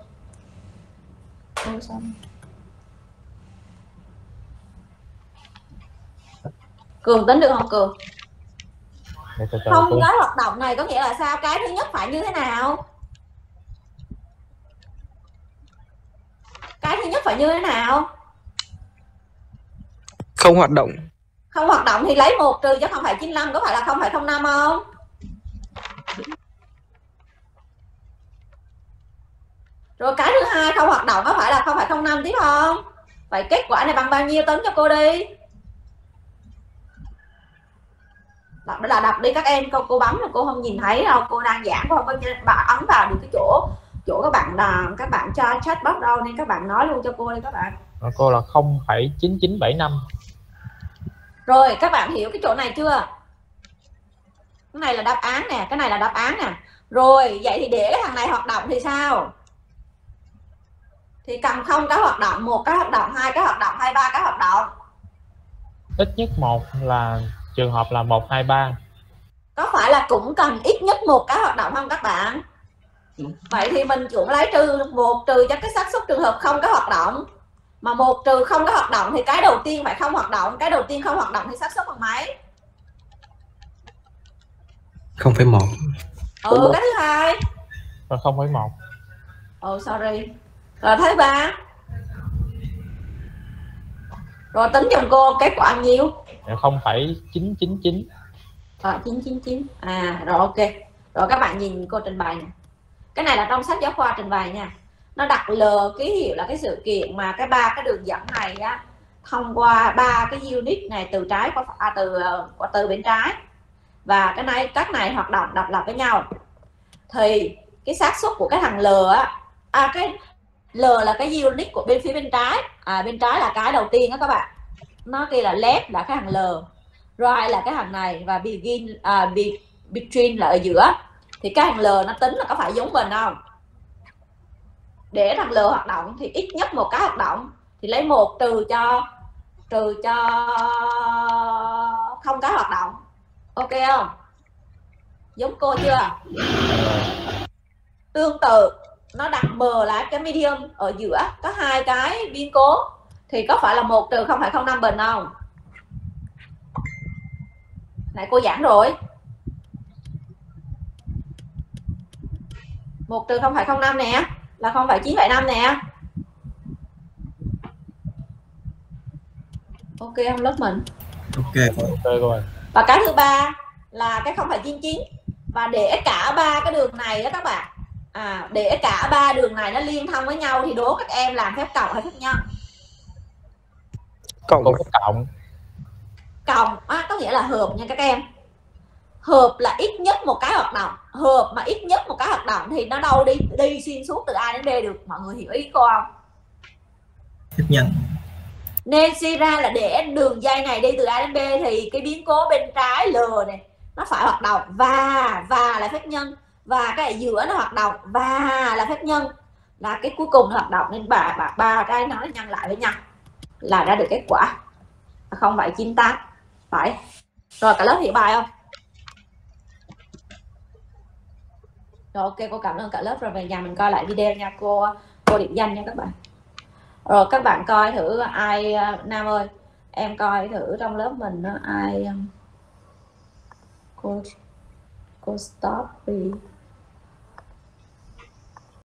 Cường tính được không Cường? Để từ từ Không tôi có hoạt động này có nghĩa là sao? Cái thứ nhất phải như thế nào? Cái thứ nhất phải như thế nào? Không hoạt động. Không hoạt động thì lấy 1 trừ cho 0,95, có phải là 0,05 không? Rồi cái thứ hai không hoạt động có phải là 0,05 tiếp không? Vậy kết quả này bằng bao nhiêu tính cho cô đi? Đọc đi các em, cô bấm là cô không nhìn thấy đâu, cô đang giảng cô không có bạn ấn vào được cái chỗ các bạn cho chatbot đâu, nên các bạn nói luôn cho cô đi các bạn. cô là 0,9975. Rồi các bạn hiểu cái chỗ này chưa? Cái này là đáp án nè, cái này là đáp án nè. Rồi vậy thì để cái thằng này hoạt động thì sao? Thì cần 0 cái hoạt động, 1 cái hoạt động, 2 cái hoạt động hay 3 cái hoạt động? Ít nhất 1 là trường hợp là 1, 2, 3. Có phải là cũng cần ít nhất 1 cái hoạt động không các bạn? Vậy thì mình cũng lấy một trừ cho cái xác suất trường hợp không cái hoạt động. Mà 1 trừ không cái hoạt động thì cái đầu tiên phải không hoạt động, cái đầu tiên không hoạt động thì xác suất bằng mấy? 0,1. Cái thứ hai. Rồi 0,1. Sorry. Rồi thứ ba. Rồi tính giùm cô kết quả nhiêu? 0,999. 999. Rồi ok. Rồi các bạn nhìn cô trình bày nè. Cái này là trong sách giáo khoa trình bày nha. Nó đặt L ký hiệu là cái sự kiện mà cái 3 cái đường dẫn này á, thông qua 3 cái unit này từ trái qua từ bên trái, và cái này các này hoạt động độc lập với nhau, thì cái xác suất của cái thằng L á, cái L là cái unit của bên phía bên trái, bên trái là cái đầu tiên đó các bạn, nó kia là left là cái thằng L, right là cái thằng này, và between là ở giữa. Thì cái thằng L nó tính là có phải giống mình không? Để thằng L hoạt động thì ít nhất 1 cái hoạt động, thì lấy 1 trừ cho không cái hoạt động. Ok không? Giống cô chưa? Tương tự nó đặt M là cái medium ở giữa, có 2 cái biến cố, thì có phải là 1 trừ 0,05 bình không? Này cô giảng rồi. 1 trừ 0,05 nè là 0,975 nè. Ok không lớp mình? Ok rồi. Và cái thứ ba là cái 0,99, và để cả 3 cái đường này đó các bạn, để cả 3 đường này nó liên thông với nhau thì đố các em làm phép cộng hay phép nhân? Cộng. Cộng có nghĩa là hợp nha các em. Hợp là ít nhất 1 cái hoạt động, hợp mà ít nhất 1 cái hoạt động thì nó đâu đi xuyên suốt từ A đến B được. Mọi người hiểu ý cô không? Phép nhân. Nên suy ra là để đường dây này đi từ A đến B thì cái biến cố bên trái L này nó phải hoạt động, và là phép nhân, và cái ở giữa nó hoạt động, và là phép nhân, là cái cuối cùng nó hoạt động, nên ba cái nó nhân lại với nhau là ra được kết quả 0,98. Phải. Rồi cả lớp hiểu bài không? Rồi ok, cô cảm ơn cả lớp. Rồi về nhà mình coi lại video nha cô điểm danh nha các bạn. Rồi các bạn coi thử ai, Nam ơi em coi thử trong lớp mình nó ai, cô stop đi.